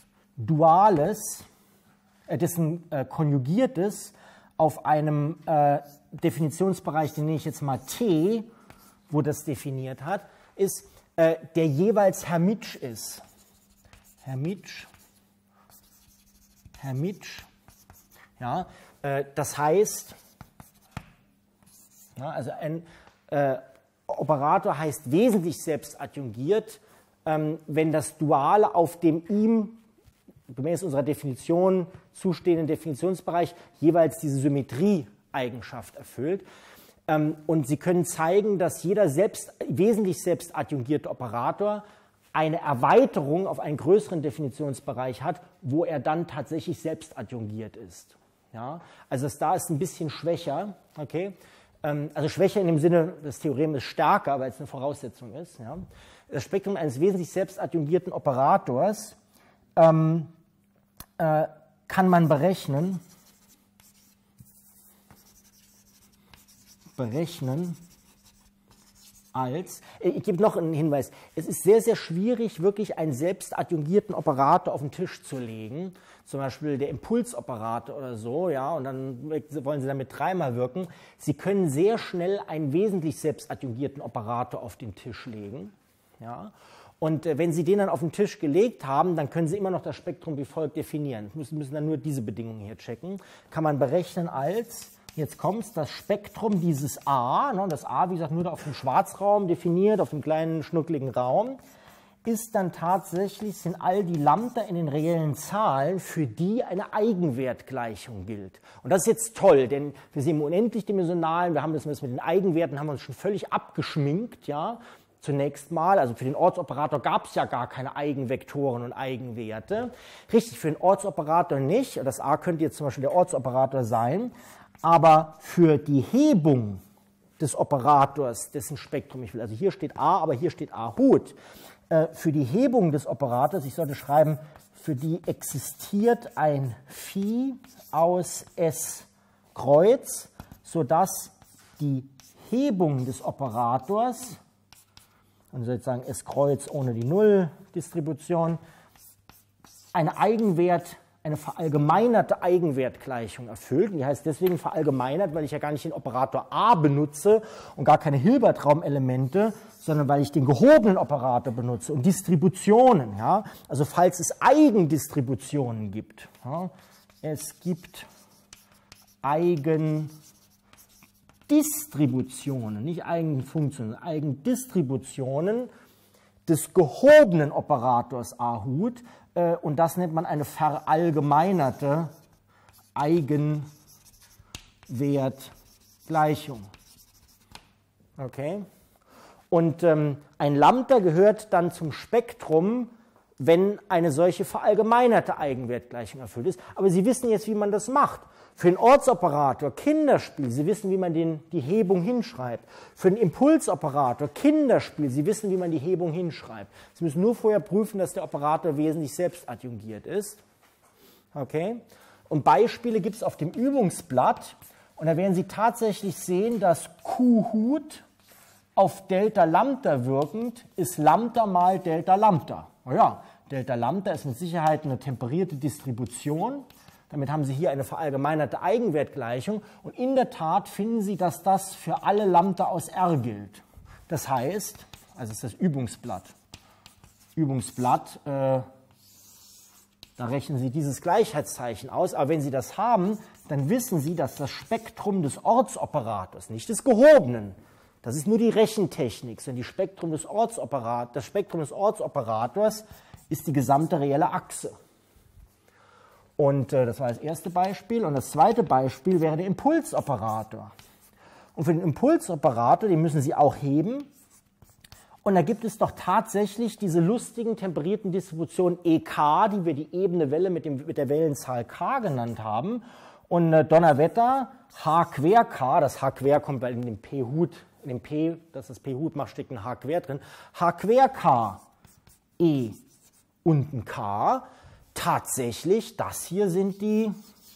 Konjugiertes auf einem Definitionsbereich, den nenne ich jetzt mal T, wo das definiert hat, ist, der jeweils Hermitsch ist. Hermitsch. Ja, das heißt, ja, also ein Operator heißt wesentlich selbst adjungiert, wenn das Duale auf dem ihm gemäß unserer Definition zustehenden Definitionsbereich jeweils diese Symmetrieeigenschaft erfüllt. Und Sie können zeigen, dass jeder wesentlich selbst adjungierte Operator eine Erweiterung auf einen größeren Definitionsbereich hat, wo er dann tatsächlich selbst adjungiert ist. Ja? Also das da ist ein bisschen schwächer. Okay? Also schwächer in dem Sinne, das Theorem ist stärker, weil es eine Voraussetzung ist. Ja? Das Spektrum eines wesentlich selbst adjungierten Operators kann man berechnen als, ich gebe noch einen Hinweis, es ist sehr, sehr schwierig, wirklich einen selbst adjungierten Operator auf den Tisch zu legen, zum Beispiel der Impulsoperator oder so, ja, und dann wollen Sie damit dreimal wirken. Sie können sehr schnell einen wesentlich selbst adjungierten Operator auf den Tisch legen, ja, und wenn Sie den dann auf den Tisch gelegt haben, dann können Sie immer noch das Spektrum wie folgt definieren. Sie müssen dann nur diese Bedingungen hier checken. Kann man berechnen als, jetzt kommt es, das Spektrum dieses A, ne, das A, wie gesagt, nur auf dem Schwarzraum definiert, auf dem kleinen schnuckligen Raum, ist dann tatsächlich, sind all die Lambda in den reellen Zahlen, für die eine Eigenwertgleichung gilt. Und das ist jetzt toll, denn wir sind im unendlich-dimensionalen, wir haben das mit den Eigenwerten, haben wir uns schon völlig abgeschminkt, ja, zunächst mal, also für den Ortsoperator gab es ja gar keine Eigenvektoren und Eigenwerte. Richtig, für den Ortsoperator nicht, das A könnte jetzt zum Beispiel der Ortsoperator sein, aber für die Hebung des Operators, dessen Spektrum ich will, also hier steht A, aber hier steht A Hut, für die Hebung des Operators, ich sollte schreiben, für die existiert ein Phi aus S Kreuz, sodass die Hebung des Operators, und sozusagen S Kreuz ohne die Nulldistribution, eine verallgemeinerte Eigenwertgleichung erfüllt. Und die heißt deswegen verallgemeinert, weil ich ja gar nicht den Operator A benutze und gar keine Hilbertraum-Elemente, sondern weil ich den gehobenen Operator benutze und Distributionen. Ja? Also falls es Eigendistributionen gibt. Ja? Es gibt Eigendistributionen, nicht Eigenfunktionen, Eigendistributionen des gehobenen Operators A Hut, und das nennt man eine verallgemeinerte Eigenwertgleichung. Okay? Und ein Lambda gehört dann zum Spektrum, wenn eine solche verallgemeinerte Eigenwertgleichung erfüllt ist. Aber Sie wissen jetzt, wie man das macht. Für den Ortsoperator Kinderspiel, Sie wissen, wie man die Hebung hinschreibt. Für den Impulsoperator Kinderspiel, Sie wissen, wie man die Hebung hinschreibt. Sie müssen nur vorher prüfen, dass der Operator wesentlich selbst adjungiert ist. Okay? Und Beispiele gibt es auf dem Übungsblatt. Und da werden Sie tatsächlich sehen, dass Q Hut auf Delta Lambda wirkend ist Lambda mal Delta Lambda. Naja, Delta Lambda ist mit Sicherheit eine temperierte Distribution. Damit haben Sie hier eine verallgemeinerte Eigenwertgleichung. Und in der Tat finden Sie, dass das für alle Lambda aus R gilt. Das heißt, also ist das Übungsblatt. Da rechnen Sie dieses Gleichheitszeichen aus. Aber wenn Sie das haben, dann wissen Sie, dass das Spektrum des Ortsoperators, nicht des gehobenen, das ist nur die Rechentechnik, sondern das Spektrum des Ortsoperators ist die gesamte reelle Achse. Und das war das erste Beispiel. Und das zweite Beispiel wäre der Impulsoperator. Und für den Impulsoperator, den müssen Sie auch heben. Und da gibt es doch tatsächlich diese lustigen temperierten Distributionen EK, die wir die ebene Welle mit der Wellenzahl K genannt haben. Und Donnerwetter, H quer K, das H quer kommt, weil in dem P-Hut, in dem P, dass das P-Hut macht, steckt ein H quer drin. H quer K, E und ein K. Tatsächlich, das hier sind die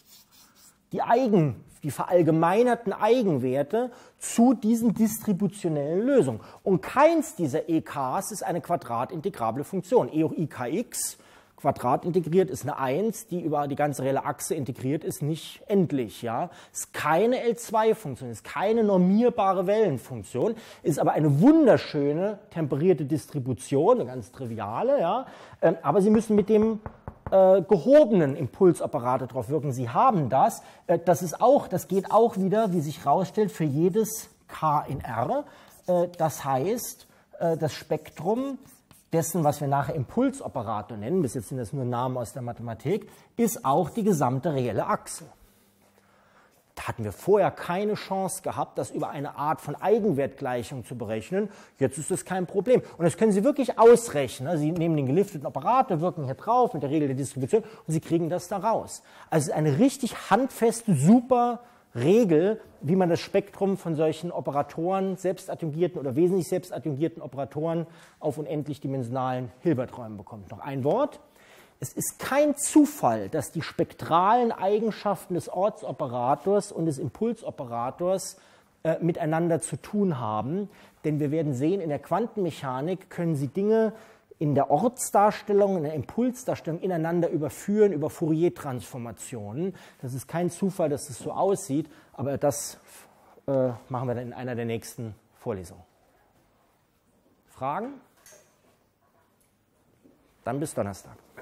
verallgemeinerten Eigenwerte zu diesen distributionellen Lösungen. Und keins dieser EKs ist eine quadratintegrable Funktion. E hoch I kx, quadratintegriert ist eine 1, die über die ganze reelle Achse integriert ist, nicht endlich. Ja? Ist keine L2-Funktion, ist keine normierbare Wellenfunktion, ist aber eine wunderschöne temperierte Distribution, eine ganz triviale. Ja? Aber Sie müssen mit dem gehobenen Impulsoperator drauf wirken. Sie haben das. Das geht auch wieder, wie sich herausstellt, für jedes K in R. Das heißt, das Spektrum dessen, was wir nachher Impulsoperator nennen, bis jetzt sind das nur Namen aus der Mathematik, ist auch die gesamte reelle Achse. Da hatten wir vorher keine Chance gehabt, das über eine Art von Eigenwertgleichung zu berechnen. Jetzt ist das kein Problem. Und das können Sie wirklich ausrechnen. Sie nehmen den gelifteten Operator, wirken hier drauf mit der Regel der Distribution und Sie kriegen das da raus. Also eine richtig handfeste, super Regel, wie man das Spektrum von solchen Operatoren, selbstadjungierten oder wesentlich selbstadjungierten Operatoren auf unendlich dimensionalen Hilberträumen bekommt. Noch ein Wort. Es ist kein Zufall, dass die spektralen Eigenschaften des Ortsoperators und des Impulsoperators miteinander zu tun haben. Denn wir werden sehen, in der Quantenmechanik können Sie Dinge in der Ortsdarstellung, in der Impulsdarstellung ineinander überführen über Fourier-Transformationen. Das ist kein Zufall, dass es so aussieht, aber das machen wir dann in einer der nächsten Vorlesungen. Fragen? Dann bis Donnerstag.